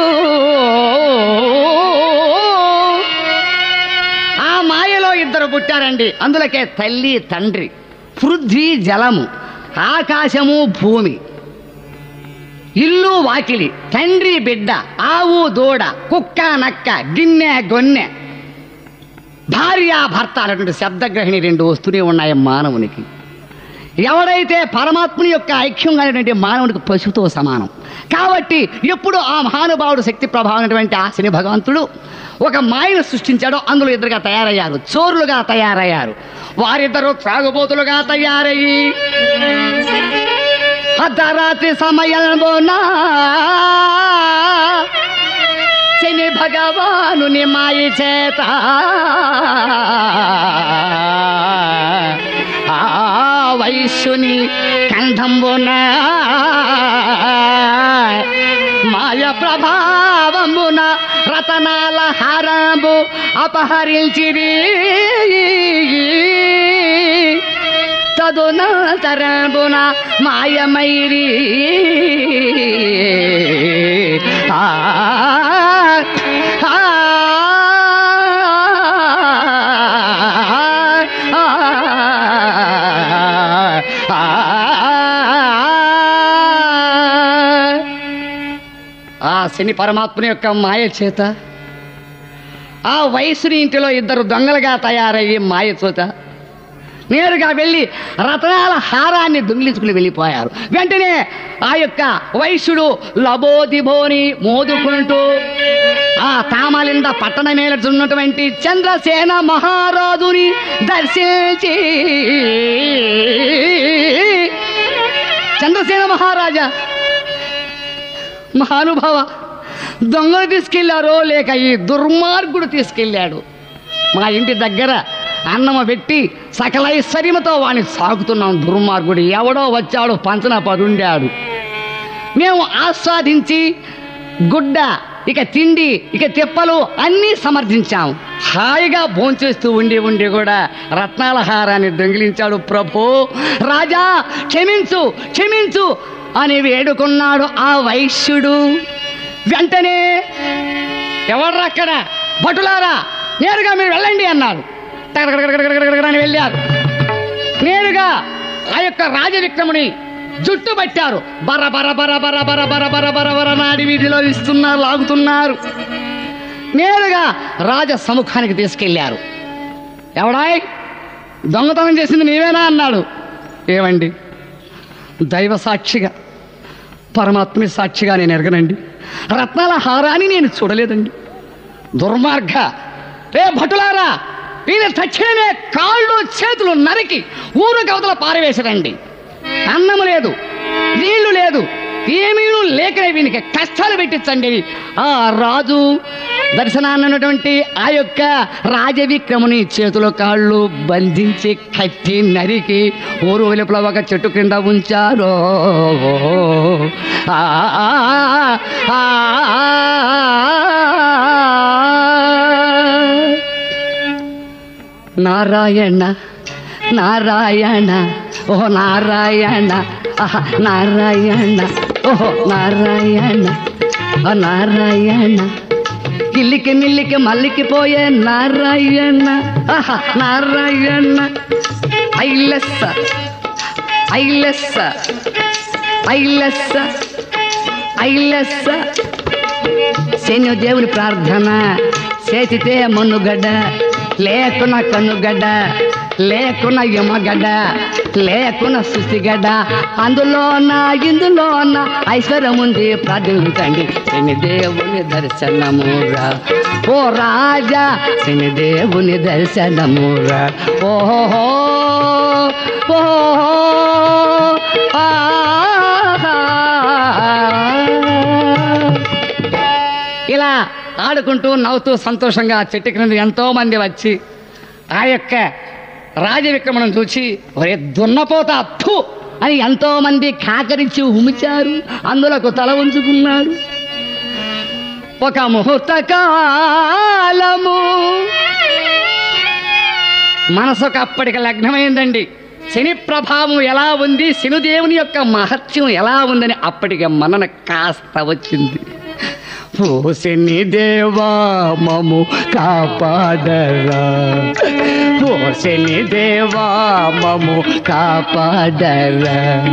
ఆ మాయలో ఇద్దరు పుట్టారండి. అందులోకే తల్లి తండ్రి, పృథ్వీ జలము, ఆకాశము భూమి, ఇల్లు వాకిలి, తండ్రి బిడ్డ, ఆవు దూడ, కుక్క నక్క, గిన్నె గొన్నె, భార్య భర్త అనేటువంటి శబ్దగ్రహిణి రెండు వస్తూనే ఉన్నాయి మానవునికి. ఎవడైతే పరమాత్ముని యొక్క ఐక్యంగా అనేటువంటి మానవునికి పశువుతో సమానం. కాబట్టి ఎప్పుడు ఆ మహానుభావుడు శక్తి ప్రభావం అనేటువంటి ఆ శని భగవంతుడు ఒక మాయను సృష్టించాడో అందులో ఇద్దరుగా తయారయ్యారు, చోరులుగా తయారయ్యారు. వారిద్దరూ త్రాగుబోతులుగా తయారయ్యి అర్ధరాత్రి సమయంలోనా శని భగవానుని మాయ చేత ఆ వైశ్యుని కంఠంబున మాయ ప్రభావమున రతనాల హారంబు అపహరించిరి. తదునంతరంబున మాయమైరి. ఆ శని పరమాత్మ యొక్క మాయ చేత ఆ వయసుని ఇంటిలో ఇద్దరు దొంగలుగా తయారయ్యి మాయ చేత నేరుగా వెళ్ళి రత్నాల హారాన్ని దొంగిలించుకుని వెళ్ళిపోయారు. వెంటనే ఆ యొక్క వైశ్యుడు లబోదిబోని మోదుకుంటూ ఆ తామలింద పట్టణ మేలున్నటువంటి చంద్రసేన మహారాజుని దర్శించి, చంద్రసేన మహారాజా మహానుభావ, దొంగలు తీసుకెళ్లారో లేక ఈ దుర్మార్గుడు తీసుకెళ్ళాడు. మా ఇంటి దగ్గర అన్నము పెట్టి సకల ఐశ్వర్యముతో వాడిని సాగుతున్నాం. దుర్మార్గుడు ఎవడో వచ్చాడు, పంచన పడుండాడు. మేము ఆస్వాదించి గుడ్డ, ఇక తిండి, ఇక తిప్పలు అన్నీ సమర్థించాం. హాయిగా భోంచేస్తూ ఉండి కూడా రత్నాల హారాన్ని దొంగిలించాడు. ప్రభు రాజా క్షమించు క్షమించు అని వేడుకున్నాడు ఆ వైశ్యుడు. వెంటనే ఎవరు అక్కడ, భటులారా నేరుగా మీరు వెళ్ళండి అన్నారు. అని వెళ్ళారు. నేరుగా ఆ యొక్క రాజవిక్రముని జుట్టు పట్టారు. బర బర బర బర బర బర బర బర బర నాడి వీధిలో ఇస్తున్నారు, లాగుతున్నారు. నేరుగా రాజ సముఖానికి తీసుకెళ్ళారు. ఎవడాయ్ దొంగతనం చేసింది నీవేనా అన్నాడు. ఏమండి, దైవ సాక్షిగా పరమాత్మ సాక్షిగా నేను ఎరగనండి, రత్నాల హారాన్ని నేను చూడలేదండి. దుర్మార్గ, రే భటులారా, వీళ్ళ తక్షణమే కాళ్ళు చేతులు నరికి ఊరు కవతల పారవేసరండి. అన్నం లేదు, నీళ్లు లేదు, ఏమీ లేకనే వీనికి కష్టాలు పెట్టించండి. ఆ రాజు దర్శనాన్నటువంటి ఆ యొక్క రాజవిక్రముని చేతుల కాళ్ళు బంధించి కట్టి నరికి ఊరు వెలుపల ఒక చెట్టు కింద ఉంచారు. నారాయణ నారాయణ ఓ నారాయణ, నారాయణ ఓహో నారాయణ, నారాయణ కిల్లికి మిల్లికి మల్లికి పోయే నారాయణ, నారాయణ ఐలెస్స ఐలెస్స ఐలెస్స ఐలెస్స. శని దేవుని ప్రార్థన చేతితే మనుగడ, లేకున్న కనుగడ్డ, లేకున్న యమగడ్డ, లేకున్న సుసిగడ్డ, అందులోన ఇందులోన ఐశ్వర్యం ఉంది. ప్రార్థించండి శని దేవుని దర్శనమురా ఓ రాజా, శని దేవుని దర్శనమురా. ఓహో ఓహో ఇలా ఆడుకుంటూ నవ్వుతూ సంతోషంగా చెట్టు క్రింద ఎంతోమంది వచ్చి ఆ యొక్క రాజవిక్రమణం చూసి ఒరే దున్నపోత అత్తు అని ఎంతోమంది కాకరించి ఉమిచారు. అందులోకి తల ఉంచుకున్నాడు. ఒక ముహూర్త కాలము మనసుకు అప్పటికి లగ్నమైందండి. శని ప్రభావం ఎలా ఉంది, శనిదేవుని యొక్క మహత్యం ఎలా ఉందని అప్పటికి మనన కాస్త వచ్చింది. ఓ శని దేవా మము కాపాడరా, ఓ శని దేవా మము కాపాడరా.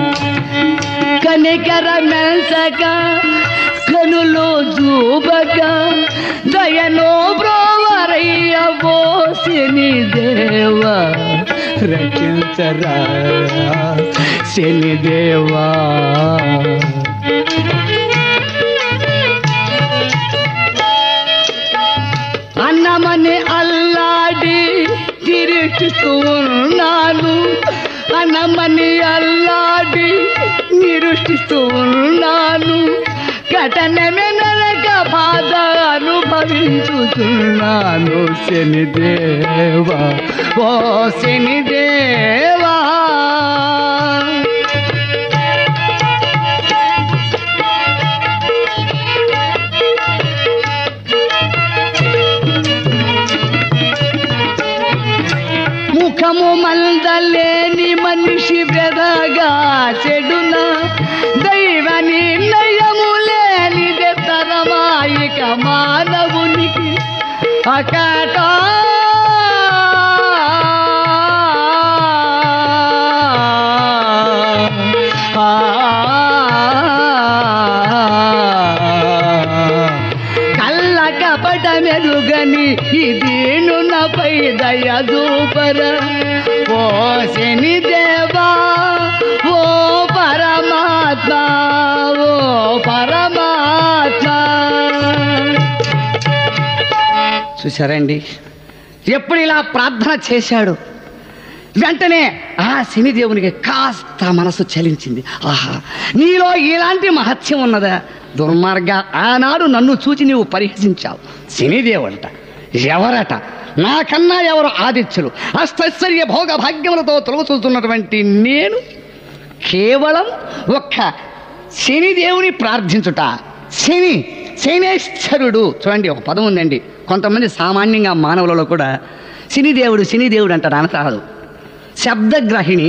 కనికర మెల్సగా కనులు చూపగా దయనో బ్రోవరయ్య ఓ శని దేవా రక్షించరా శని దేవా. అన్నమని అల్లాడి తిరుగుతూ ఉన్నాను, అన్నమని అల్లాడి నిరుష్టిస్తూ ఉన్నాను, ఘటనమే నరక బాధ అనుభవించుతున్నాను శనిదేవా ఓ శనిదేవా. ముఖము మందలేని మనిషి వెదగా చెడున, దైవ నిర్ణయము లేనిదే తరమాయిక మానవునికి అకట. ఈ దీనునపై దయ చూపర ఓ శనిదేవా ఓ పరమాత్మ ఓ పరమాత్మ. చూశారండి, ఎప్పుడు ఇలా ప్రార్థన చేశాడు వెంటనే ఆ శనిదేవునికి కాస్త మనసు చలించింది. ఆహా, నీలో ఇలాంటి మహత్యం ఉన్నదా దుర్మార్గ, ఆనాడు నన్ను చూచి నీవు పరిహసించావు. శనిదేవుడట ఎవరట, నాకన్నా ఎవరు ఆదిత్యులు, అష్టైశ్వర్య భోగ భాగ్యములతో తొలగచూస్తున్నటువంటి నేను కేవలం ఒక్క శనిదేవుని ప్రార్థించుట. శనేశ్వరుడు చూడండి, ఒక పదం ఉందండి. కొంతమంది సామాన్యంగా మానవులలో కూడా శనిదేవుడు అంటాడు, అనరాదు. శబ్దగ్రహిణి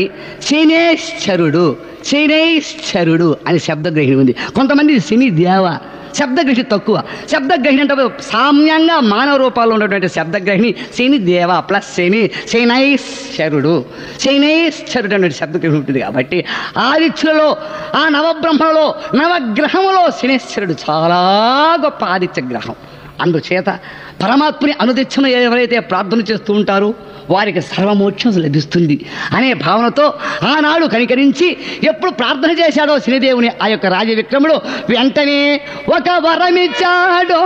శనేశ్వరుడు అని శబ్దగ్రహిణి ఉంది. కొంతమంది శనిదేవ శబ్దగ్రహి తక్కువ. శబ్దగ్రహిణి అంటే సామ్యంగా మానవ రూపాల్లో ఉన్నటువంటి శబ్దగ్రహిణి శనిదేవ ప్లస్ శనైశ్వరుడు అనే శబ్దగ్రహి ఉంటుంది. కాబట్టి ఆదిత్యులలో ఆ నవబ్రహ్మలలో నవగ్రహములో శనేశ్వరుడు చాలా గొప్ప ఆదిత్య గ్రహం. అందుచేత పరమాత్మని అనుదిత్యము ఎవరైతే ప్రార్థన చేస్తూ ఉంటారో వారికి సర్వమోక్షం లభిస్తుంది అనే భావనతో ఆనాడు కనికరించి ఎప్పుడు ప్రార్థన చేశాడో శనిదేవుని ఆ యొక్క రాజవిక్రముడు వెంటనే ఒక వరమిచ్చాడో.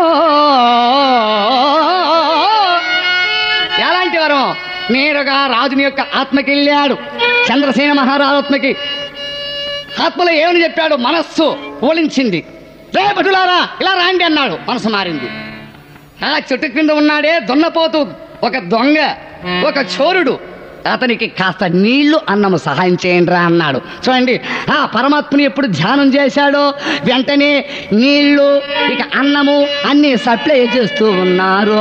ఎలాంటి వరం? నేరుగా రాజుని యొక్క ఆత్మకి వెళ్ళాడు. చంద్రసేన మహారాజాత్మకి ఆత్మలో ఏమని చెప్పాడు? మనస్సు ఓలించింది. రే భటులారా ఇలా రాండి అన్నాడు. మనసు మారింది. ఆ చెట్టు క్రింద ఉన్నాడే దున్నపోతూ ఒక దొంగ, ఒక చోరుడు, అతనికి కాస్త నీళ్లు అన్నము సహాయం చేయండి రా అన్నాడు. చూడండి, ఆ పరమాత్మని ఎప్పుడు ధ్యానం చేశాడో వెంటనే నీళ్లు ఇక అన్నము అన్నీ సప్లై చేస్తూ ఉన్నారు.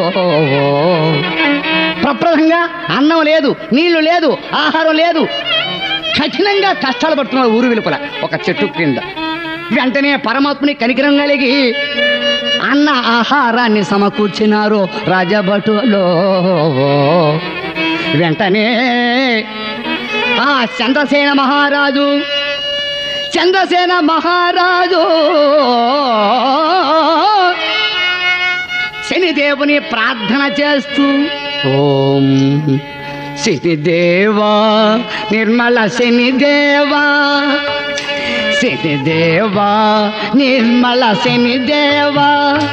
ప్రప్రదంగా అన్నం లేదు, నీళ్లు లేదు, ఆహారం లేదు, కఠినంగా కష్టాలు పడుతున్నారు ఊరు వెలుపల ఒక చెట్టు క్రింద. వెంటనే పరమాత్మని కనికరం కలిగి అన్న ఆహారాన్ని సమకూర్చినారు రాజభటులో. వెంటనే ఆ చంద్రసేన మహారాజు శనిదేవుని ప్రార్థన చేస్తూ ఓం శనిదేవా నిర్మల శనిదేవా నిర్మల శనిదేవా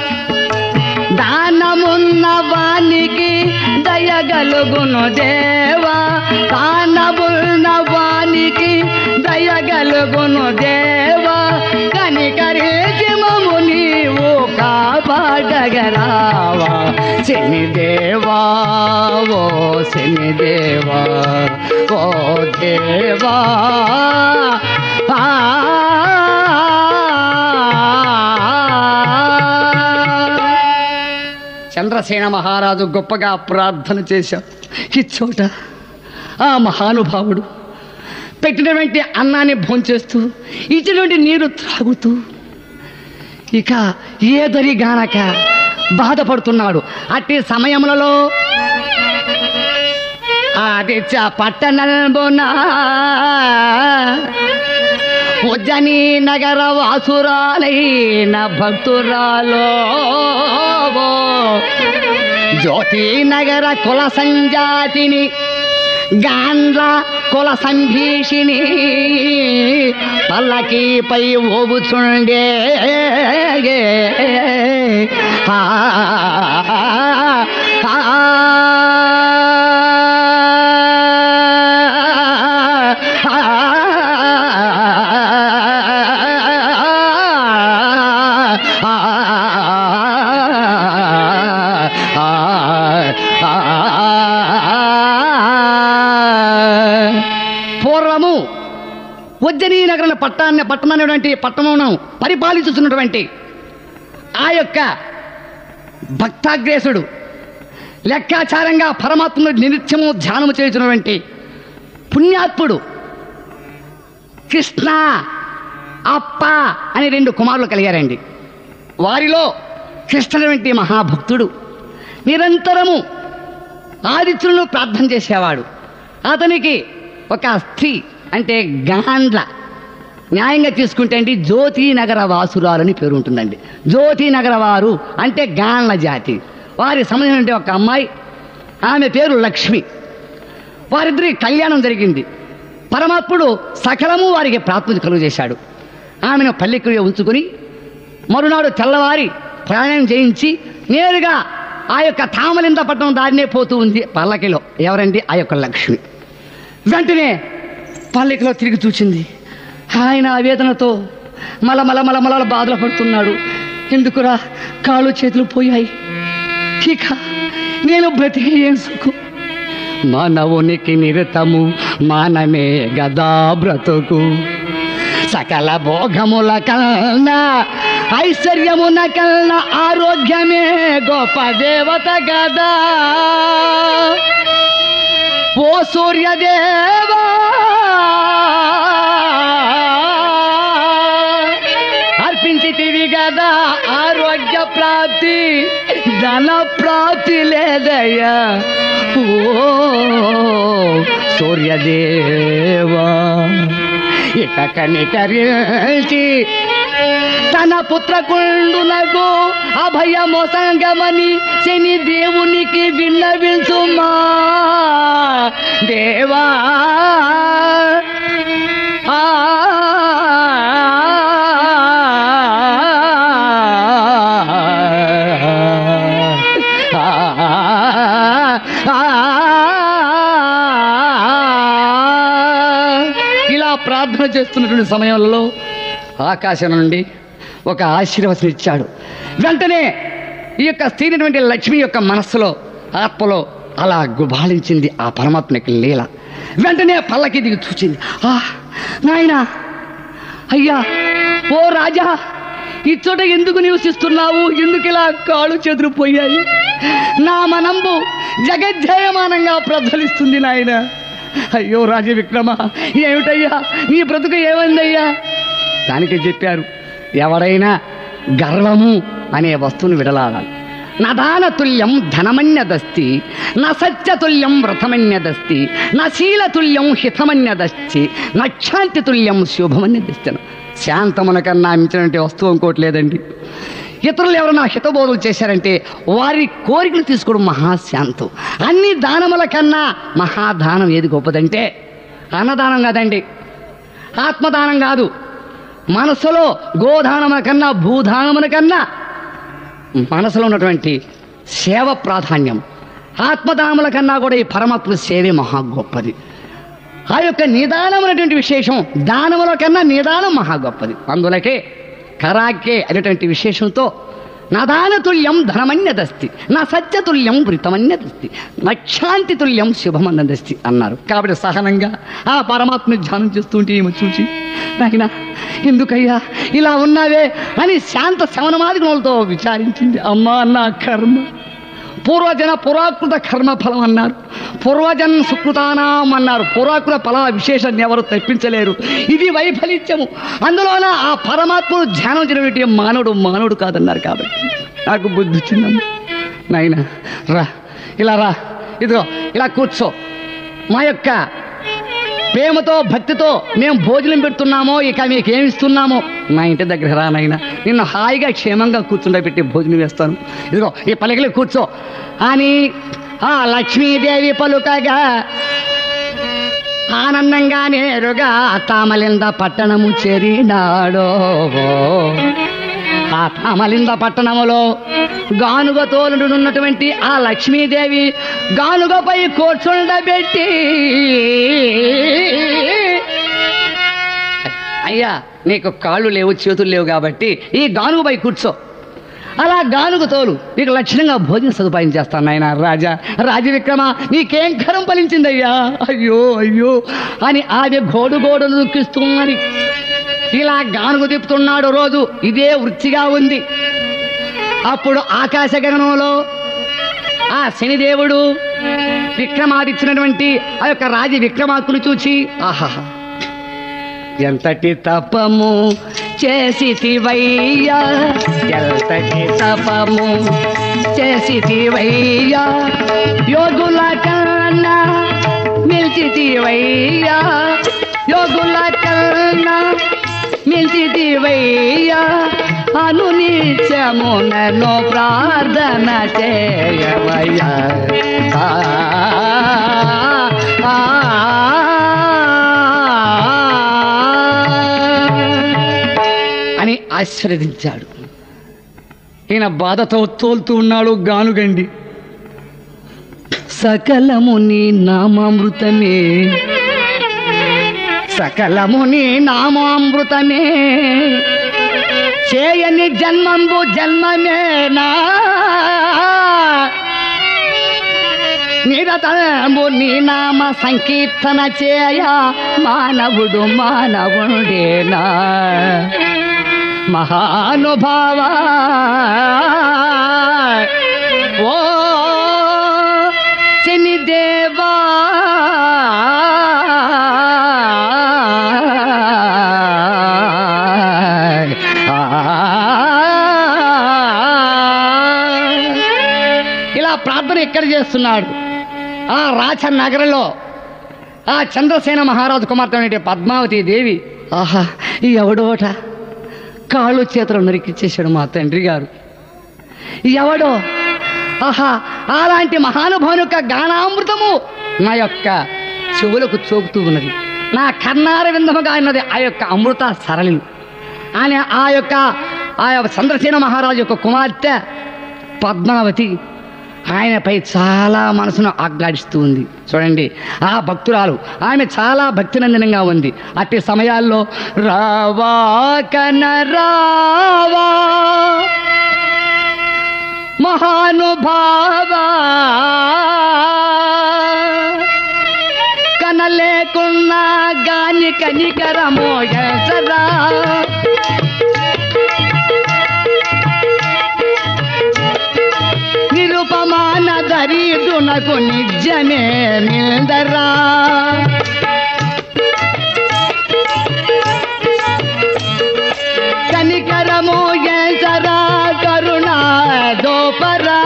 దానమున్న వానికి దయగలుగును దేవా, దానమున్న వానికి దయగలుగును దేవా, కనికరించి మమ్ము నీవు కాపాడగరావా శనిదేవా ఓ శనిదేవా ఓ దేవా. చంద్రసేన మహారాజు గొప్పగా ప్రార్థన చేశాడు. ఇచ్చోట ఆ మహానుభావుడు పెట్టినటువంటి అన్నాన్ని భోంచేస్తూ ఇచ్చినటువంటి నీరు త్రాగుతూ ఇక ఏదరి గానక బాధపడుతున్నాడు. అట్టి సమయములలో ఆదిత్య పట్టణంబున ఉజ్జయిని నగర వాసురాలైన భక్తురాలో జ్యోతి నగర కుల సంజాతిని గాండ్ల కుల సంభీషిని పల్లకీపై ఓబుచుండే పూర్వము ఉజ్జయిని నగర పట్టణమును పరిపాలించుతున్నటువంటి ఆ యొక్క భక్తాగ్రేసుడు లెక్కాచారంగా పరమాత్మను నిత్యము ధ్యానము చేస్తున్నటువంటి పుణ్యాత్ముడు కృష్ణ అప్ప అని 2 కుమారులు కలిగారండి. వారిలో కృష్ణుడి మహాభక్తుడు నిరంతరము ఆదిత్యులను ప్రార్థన చేసేవాడు. అతనికి ఒక స్త్రీ అంటే గాండ్ల, న్యాయంగా తీసుకుంటే అండి జ్యోతి నగర వాసురాలని పేరు ఉంటుందండి. జ్యోతి నగర వారు అంటే గాండ్ల జాతి, వారికి సంబంధించిన ఒక అమ్మాయి, ఆమె పేరు లక్ష్మి. వారిద్దరి కళ్యాణం జరిగింది. పరమాత్ముడు సకలము వారికి ప్రాప్తి కలుగజేశాడు. ఆమెను పల్లెకి ఉంచుకొని మరునాడు తెల్లవారి ప్రయాణం చేయించి నేరుగా ఆ యొక్క తామలిందపట్నం దారినే పోతూ ఉంది పల్లకిలో. ఎవరండి? ఆ యొక్క లక్ష్మి. వెంటనే పల్లకిలో తిరిగి చూసింది. ఆయన ఆవేదనతో మలమల బాధలు పడుతున్నాడు. ఎందుకురా కాళ్ళు చేతులు పోయాయి, ఇక నేను బ్రతికి ఏం సుఖం, మానవునికి నిరతము మానమే గదా బ్రతుకు, సకల భోగముల కన్నా ఐశ్వర్యమున కన్నా ఆరోగ్యమే గొప్ప దేవత గదా. ఓ సూర్యదేవా అర్పించితివి గదా ఆరోగ్య ప్రాప్తి, ధన ప్రాప్తి లేదయ్యా ఓ సూర్యదేవా. ఇక కనికరించి తన పుత్రకుండునకు అభయము సంగమని శని దేవునికి విన్నవించుమా దేవా. ఇలా ప్రార్థన చేస్తున్నటువంటి సమయంలో ఆకాశం నుండి ఒక ఆశీర్వచనం ఇచ్చాడు. వెంటనే ఈ యొక్క స్త్రీనటువంటి లక్ష్మి యొక్క మనస్సులో ఆత్మలో అలా గుబాళించింది ఆ పరమాత్మకి లీల. వెంటనే పల్లకి దిగి చూచింది. నాయనా, అయ్యా, ఓ రాజా, ఇచ్చోట ఎందుకు నివసిస్తున్నావు? ఎందుకు ఇలా కాళ్ళు చెదిరిపోయాయి? నా మనంబు జగజ్జయమానంగా ప్రజ్వలిస్తుంది నాయన. అయ్యో రాజవిక్రమ, ఏమిటయ్యా నీ బ్రతుకు ఏమైందయ్యా? దానికి చెప్పారు, ఎవడైనా గర్వము అనే వస్తువును విడలాడాలి. నదానతుల్యం ధనమన్యదస్తి, నా సత్యతుల్యం వ్రతమన్యదస్తి, నా శీలతుల్యం హితమన్యదస్తి, నా క్షాంతితుల్యం శుభమన్యదస్తి. శాంతమున కన్నా మించినటువంటి వస్తువు ఇంకోటి లేదండి. ఇతరులు ఎవరైనా హితబోధలు చేశారంటే వారి కోరికలు తీసుకోవడం మహాశాంతం. అన్ని దానముల కన్నా మహాదానం ఏది గొప్పదంటే అన్నదానం కాదండి, ఆత్మదానం కాదు. మనసులో గోదానముల కన్నా భూదానముల కన్నా మనసులో ఉన్నటువంటి సేవ ప్రాధాన్యం. ఆత్మదానముల కన్నా కూడా ఈ పరమాత్మ సేవే మహా గొప్పది. ఆ యొక్క నిదానమైనటువంటి విశేషం దానముల కన్నా నిదానం మహా గొప్పది. అందులకే కరాకే అనేటువంటి విశేషంతో నదానతుల్యం ధనమన్యదస్తి, నా సత్యతుల్యం వృతమన్యదస్తి, నా క్షాంతితుల్యం శుభమన్యదస్తి అన్నారు. కాబట్టి సహనంగా ఆ పరమాత్మని ధ్యానం చేస్తుంటే ఏమో చూసి, నాయనా ఎందుకయ్యా ఇలా ఉన్నావే అని శాంత శవనమాదిగుణులతో విచారించింది. అమ్మా, నా కర్మ పూర్వజన పురాకృత కర్మ ఫలం అన్నారు, పూర్వజన్ సుకృతానాం అన్నారు. పురాకృత ఫల విశేషాన్ని ఎవరు తప్పించలేరు. ఇది వైఫల్యము. అందులోన ఆ పరమాత్మను ధ్యానం చేయడం మానవుడు కాదన్నారు. కాబట్టి నాకు బుద్ధి వచ్చిందమ్మ. నాయనా రా, ఇలా రా, ఇదిగో ఇలా కూర్చో. మా యొక్క ప్రేమతో భక్తితో మేము భోజనం పెడుతున్నామో, ఇక మీకు ఏమి ఇస్తున్నామో నా ఇంటి దగ్గర రానైనా నిన్ను హాయిగా క్షేమంగా కూర్చుండబెట్టి భోజనం వేస్తాను. ఇదిగో ఈ పలకలు కూర్చో అని ఆ లక్ష్మీదేవి పలుకగా ఆనందంగా నేరుగా తామలింద పట్టణము చేరినాడో. ఆ తామలింద పట్టణములో గానుగ తోలుడున్నటువంటి ఆ లక్ష్మీదేవి గానుగపై కూర్చుండబెట్టి, అయ్యా నీకు కాళ్ళు లేవు చేతులు లేవు కాబట్టి ఈ గానుగపై కూర్చో, అలా గానుగ తోలు, నీకు లక్షణంగా భోజన సదుపాయం చేస్తాను నాయన రాజవిక్రమ, నీకేం కరం ఫలించిందయ్యా, అయ్యో అయ్యో అని ఆమె గోడును దుఃఖిస్తున్నది. ఇలా గానుగ తిప్పుతున్నాడు రోజు, ఇదే వృత్తిగా ఉంది. అప్పుడు ఆకాశ గగనంలో ఆ శనిదేవుడు విక్రమాదిచ్చినటువంటి ఆ యొక్క రాజ విక్రమార్కులు చూచి, ఆహా ఎంతటి తపము చేసితివయ్యా, ఎంతటి తపము చేసితివయ్యా, యోగుల కన్నా మిల్చితివయ్యా, యోగుల కన్నా మిల్చితివయ్యా, అనునిత్యము నన్ను ప్రార్థన చేయవయ్యా అని ఆశీర్వదించాడు. ఈయన బాధతో తోలుతూ ఉన్నాడు గానుగండి. సకలము నీ నామామృతమే, సకలము నీ నామామృతమే, చేయని జన్మంబు జన్మమేనా, నిరతము నీ నామ సంకీర్తన చేయ మానవుడు మానవుడేనా. మహానుభావ ఓ శనిదేవా, ఇలా ప్రార్థన ఎక్కడ చేస్తున్నాడు? ఆ రాచ నగరంలో ఆ చంద్రసేన మహారాజు కుమార్తె పద్మావతి దేవి. ఆహా, ఈ ఎవడోట కాళ్ళు చేతులు నరికిచ్చేశాడు మా తండ్రి గారు. ఎవడో ఆహా, అలాంటి మహానుభావుని యొక్క గానామృతము నా యొక్క చెవులకు చోకుతూ ఉన్నది, నా కర్ణార విందముగా ఉన్నది ఆ యొక్క అమృత సరళి అని ఆ చంద్రసేన మహారాజు యొక్క కుమార్తె పద్మావతి ఆయనపై చాలా మనసును ఆగ్లాడిస్తూ ఉంది. చూడండి, ఆ భక్తురాలు ఆమె చాలా భక్తినందనంగా ఉంది. అట్టి సమయాల్లో రావా కనరావా మహానుభావా, కనలేకున్నా గాని కనికరమోయసరా, నిరుపమాన దరీదునకు నిజమే నిందరా, కనికరము ఎంచరా కరుణ దోపరా,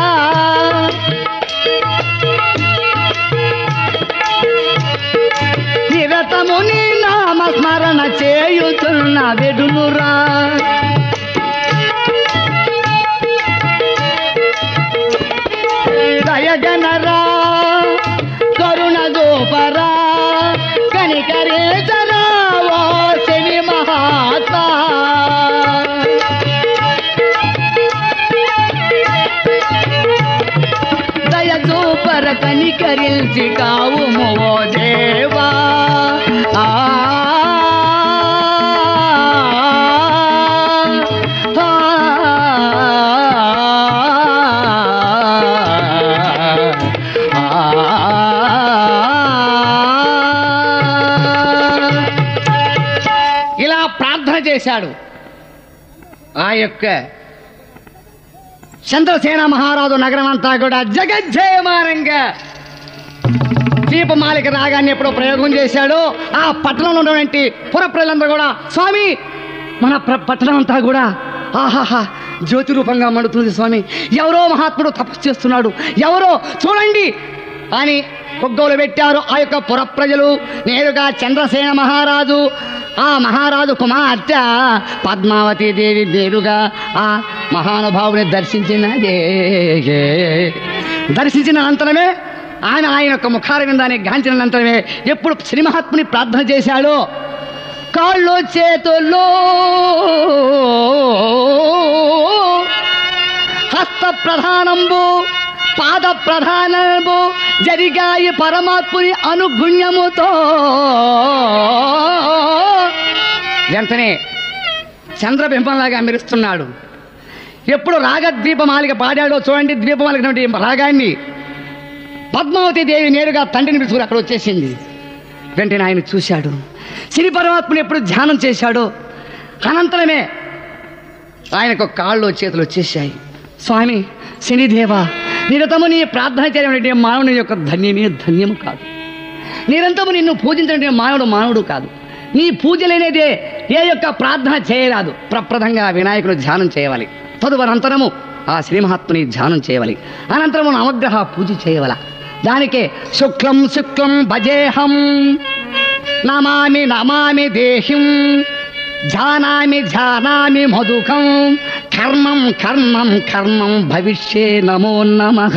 నిరతము నీ నామ స్మరణ చేయుతున్న వెడునురా, దయగనరా కరుణ దోపరా, కనికరేచరా ఓ శని మహాత్మా, దయ దోపర కనికరించి కావుము ఓ దేవా. ఇలా ప్రార్థన చేశాడు. ఆ యొక్క చంద్రసేన మహారాజు నగరం అంతా కూడా జగజ్జయమానంగా దీపమాలిక రాగాన్ని ఎప్పుడో ప్రయోగం చేశాడు. ఆ పట్టణంలో ఉన్నటువంటి పుర ప్రజలందరూ కూడా స్వామి మన పట్టణం అంతా కూడా ఆహాహా జ్యోతి రూపంగా మండుతుంది స్వామి, ఎవరో మహాత్ముడు తపస్సు చేస్తున్నాడు, ఎవరో చూడండి అని కొగ్గోలు పెట్టారు. ఆ యొక్క పుర ప్రజలు నేరుగా చంద్రసేన మహారాజు ఆ మహారాజు కుమార్తె పద్మావతి దేవి నేరుగా ఆ మహానుభావుని దర్శించిన అనంతరమే ఆయన యొక్క ముఖార విందాన్ని గాంచిన అనంతరమే ఎప్పుడు శ్రీ మహాత్ముని ప్రార్థన చేశాడో కాళ్ళు చేతుల్లో హస్త ప్రధానంబు పాద ప్రధానము జరిగాయి పరమాత్ముని అనుగుణ్యముతో వెంటనే చంద్రబింబంలాగా మెరుస్తున్నాడు. ఎప్పుడు రాగద్వీపమాలిక పాడాడో చూడండి, ద్వీపమాలిక రాగాన్ని పద్మావతి దేవి నేరుగా తండ్రిని పిలుచుకుని అక్కడ వచ్చేసింది. వెంటనే ఆయన చూశాడు. శ్రీ పరమాత్మని ఎప్పుడు ధ్యానం చేశాడో అనంతరమే ఆయనకు కాళ్ళు చేతులు వచ్చేసాయి. స్వామి శనిదేవా, నిరతము నీ ప్రార్థన చేయడం మానవుని యొక్క ధన్యమే ధన్యము కాదు, నిరంతరము నిన్ను పూజించడం మానవుడు కాదు, నీ పూజలేనేదే ఏ యొక్క ప్రార్థన చేయరాదు. ప్రప్రదంగా వినాయకుడు ధ్యానం చేయవాలి, తదుపరంతరము ఆ శ్రీ మహాత్ముని ధ్యానం చేయవాలి, అనంతరము నవగ్రహ పూజ చేయవల. దానికే శుక్లం శుక్లం భజేహం నమామి నమామి దేహిం ఝానామి ఝానామి మధుకం కర్మం కర్మం కర్మం భవిష్యే నమో నమః.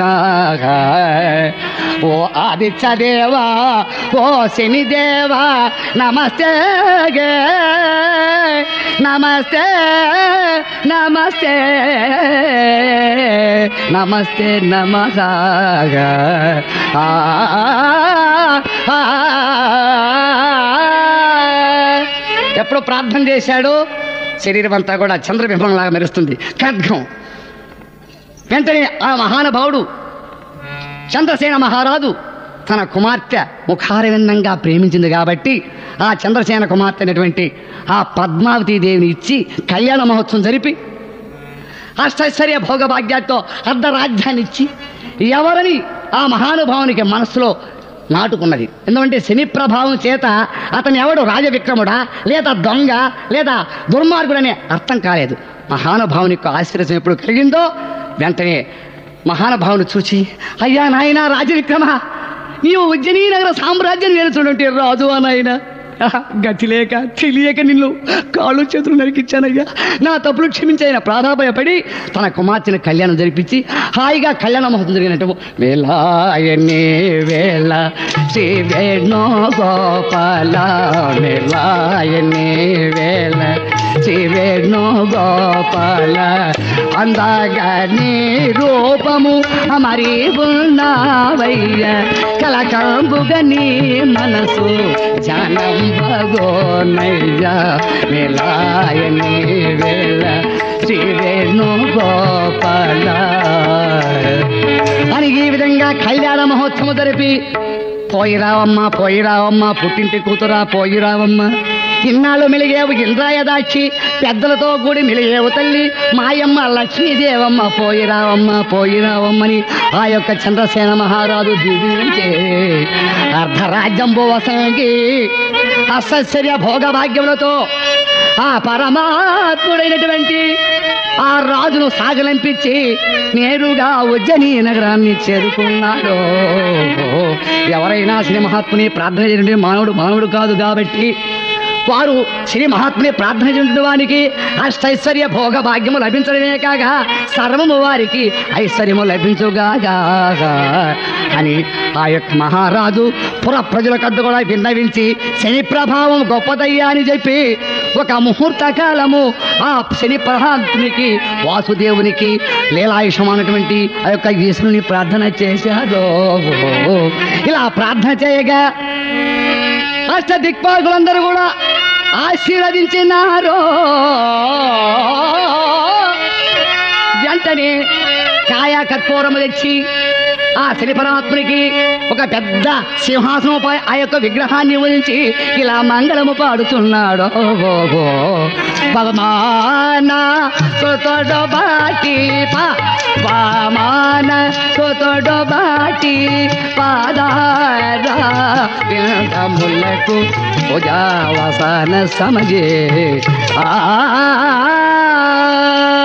ఓ ఆదిత్యదేవా, ఓ శనిదేవా, నమస్తే గే, నమస్తే నమస్తే నమస్తే నమః. ఎప్పుడు ప్రార్థన చేశాడు, శరీరం అంతా కూడా చంద్రబింబంలాగా మెరుస్తుంది, ఖడ్గం. వెంటనే ఆ మహానుభావుడు చంద్రసేన మహారాజు తన కుమార్తె ముఖారవిందంగా ప్రేమించింది కాబట్టి ఆ చంద్రసేన కుమార్తె అయినటువంటి ఆ పద్మావతీ దేవిని ఇచ్చి కళ్యాణ మహోత్సవం జరిపి అష్టైశ్వర్య భోగభాగ్యాలతో అర్ధరాజ్యాన్ని ఇచ్చి ఎవరని ఆ మహానుభావునికి మనస్సులో నాటుకున్నది. ఎందుకంటే శని ప్రభావం చేత అతను ఎవడు రాజవిక్రముడా లేదా దొంగ లేదా దుర్మార్గుడనే అర్థం కాలేదు. మహానుభావునికి ఆశీర్వచనం ఎప్పుడు కలిగిందో వెంటనే మహానుభావుని చూచి, అయ్యా నాయన రాజవిక్రమ, నీవు ఉజ్జయిని నగర సామ్రాజ్యాన్ని వెలుచుంటే రాజు నాయన, గతి లేక తెలియక నిన్ను కాళ్ళు చేతులు నరికిచ్చానయ్యా, నా తప్పులు క్షమించాయన ప్రాధాభయపడి తన కుమార్తెను కళ్యాణం జరిపించి హాయిగా కళ్యాణ మహోత్సవం జరిగినట్టు వేలాయనే వేళ శ్రీ వేణు గోపాల, వేలాయనే వేళ శ్రీ వేణు గోపాల, అందాగా నీ రూపము మరి ఉన్నావయ్య, కలకంబుగా నీ మనసు జానం భగోనయ్యా, వేలాయని వేళ శ్రీ వేణు గోపాల అని ఈ విధంగా కళ్యాణ మహోత్సవం జరిపి, పోయిరావమ్మా పోయిరావమ్మా పుట్టింటి కూతురా పోయిరావమ్మా, ఇన్నాళ్ళు మెలిగేవు ఇంద్రాయదాక్షి, పెద్దలతో కూడి మెలిగేవు తల్లి మాయమ్మ లక్ష్మీదేవమ్మ, పోయిరావమ్మ పోయిరావమ్మని ఆ యొక్క చంద్రసేన మహారాజు దీవించే అర్ధరాజ్యంబు వసంగి అసశ్చర్య భోగభాగ్యములతో ఆ పరమాత్ముడైనటువంటి ఆ రాజును సాగలంపించి నేరుగా ఉజ్జయిని నగరాన్ని చేరుకున్నాడు. ఎవరైనా శ్రీ మహాత్ముని ప్రార్థన చేయండి, మానవుడు కాదు కాబట్టి వారు శ్రీ మహాత్ముని ప్రార్థన చేసిన వారికి అష్టైశ్వర్య భోగ భాగ్యము లభించడమే కాగా సర్వము వారికి ఐశ్వర్యము లభించుగాగా అని ఆ యొక్క మహారాజు పుర ప్రజలకంతా కూడా విన్నవించి శని ప్రభావం గొప్పదయ్యా అని చెప్పి ఒక ముహూర్త కాలము ఆ శని ప్రహాంతునికి వాసుదేవునికి లీలాయుషమైనటువంటి ఆ యొక్క ఈశ్వరుని ప్రార్థన చేశారు. ఇలా ప్రార్థన చేయగా అష్ట దిక్పాలకులందరూ కూడా ఆశీర్వదించినారు. వెంటనే కాయా కర్పూరము తెచ్చి ఆ శని పరమాత్మునికి ఒక పెద్ద సింహాసనంపై ఆ యొక్క విగ్రహాన్ని ఉంచి ఇలా మంగళము పాడుతున్నాడు. పవమాన సొతడు బాటి పవమాన సొతడు బాటి పాదారములకు పూజావసాన సమజే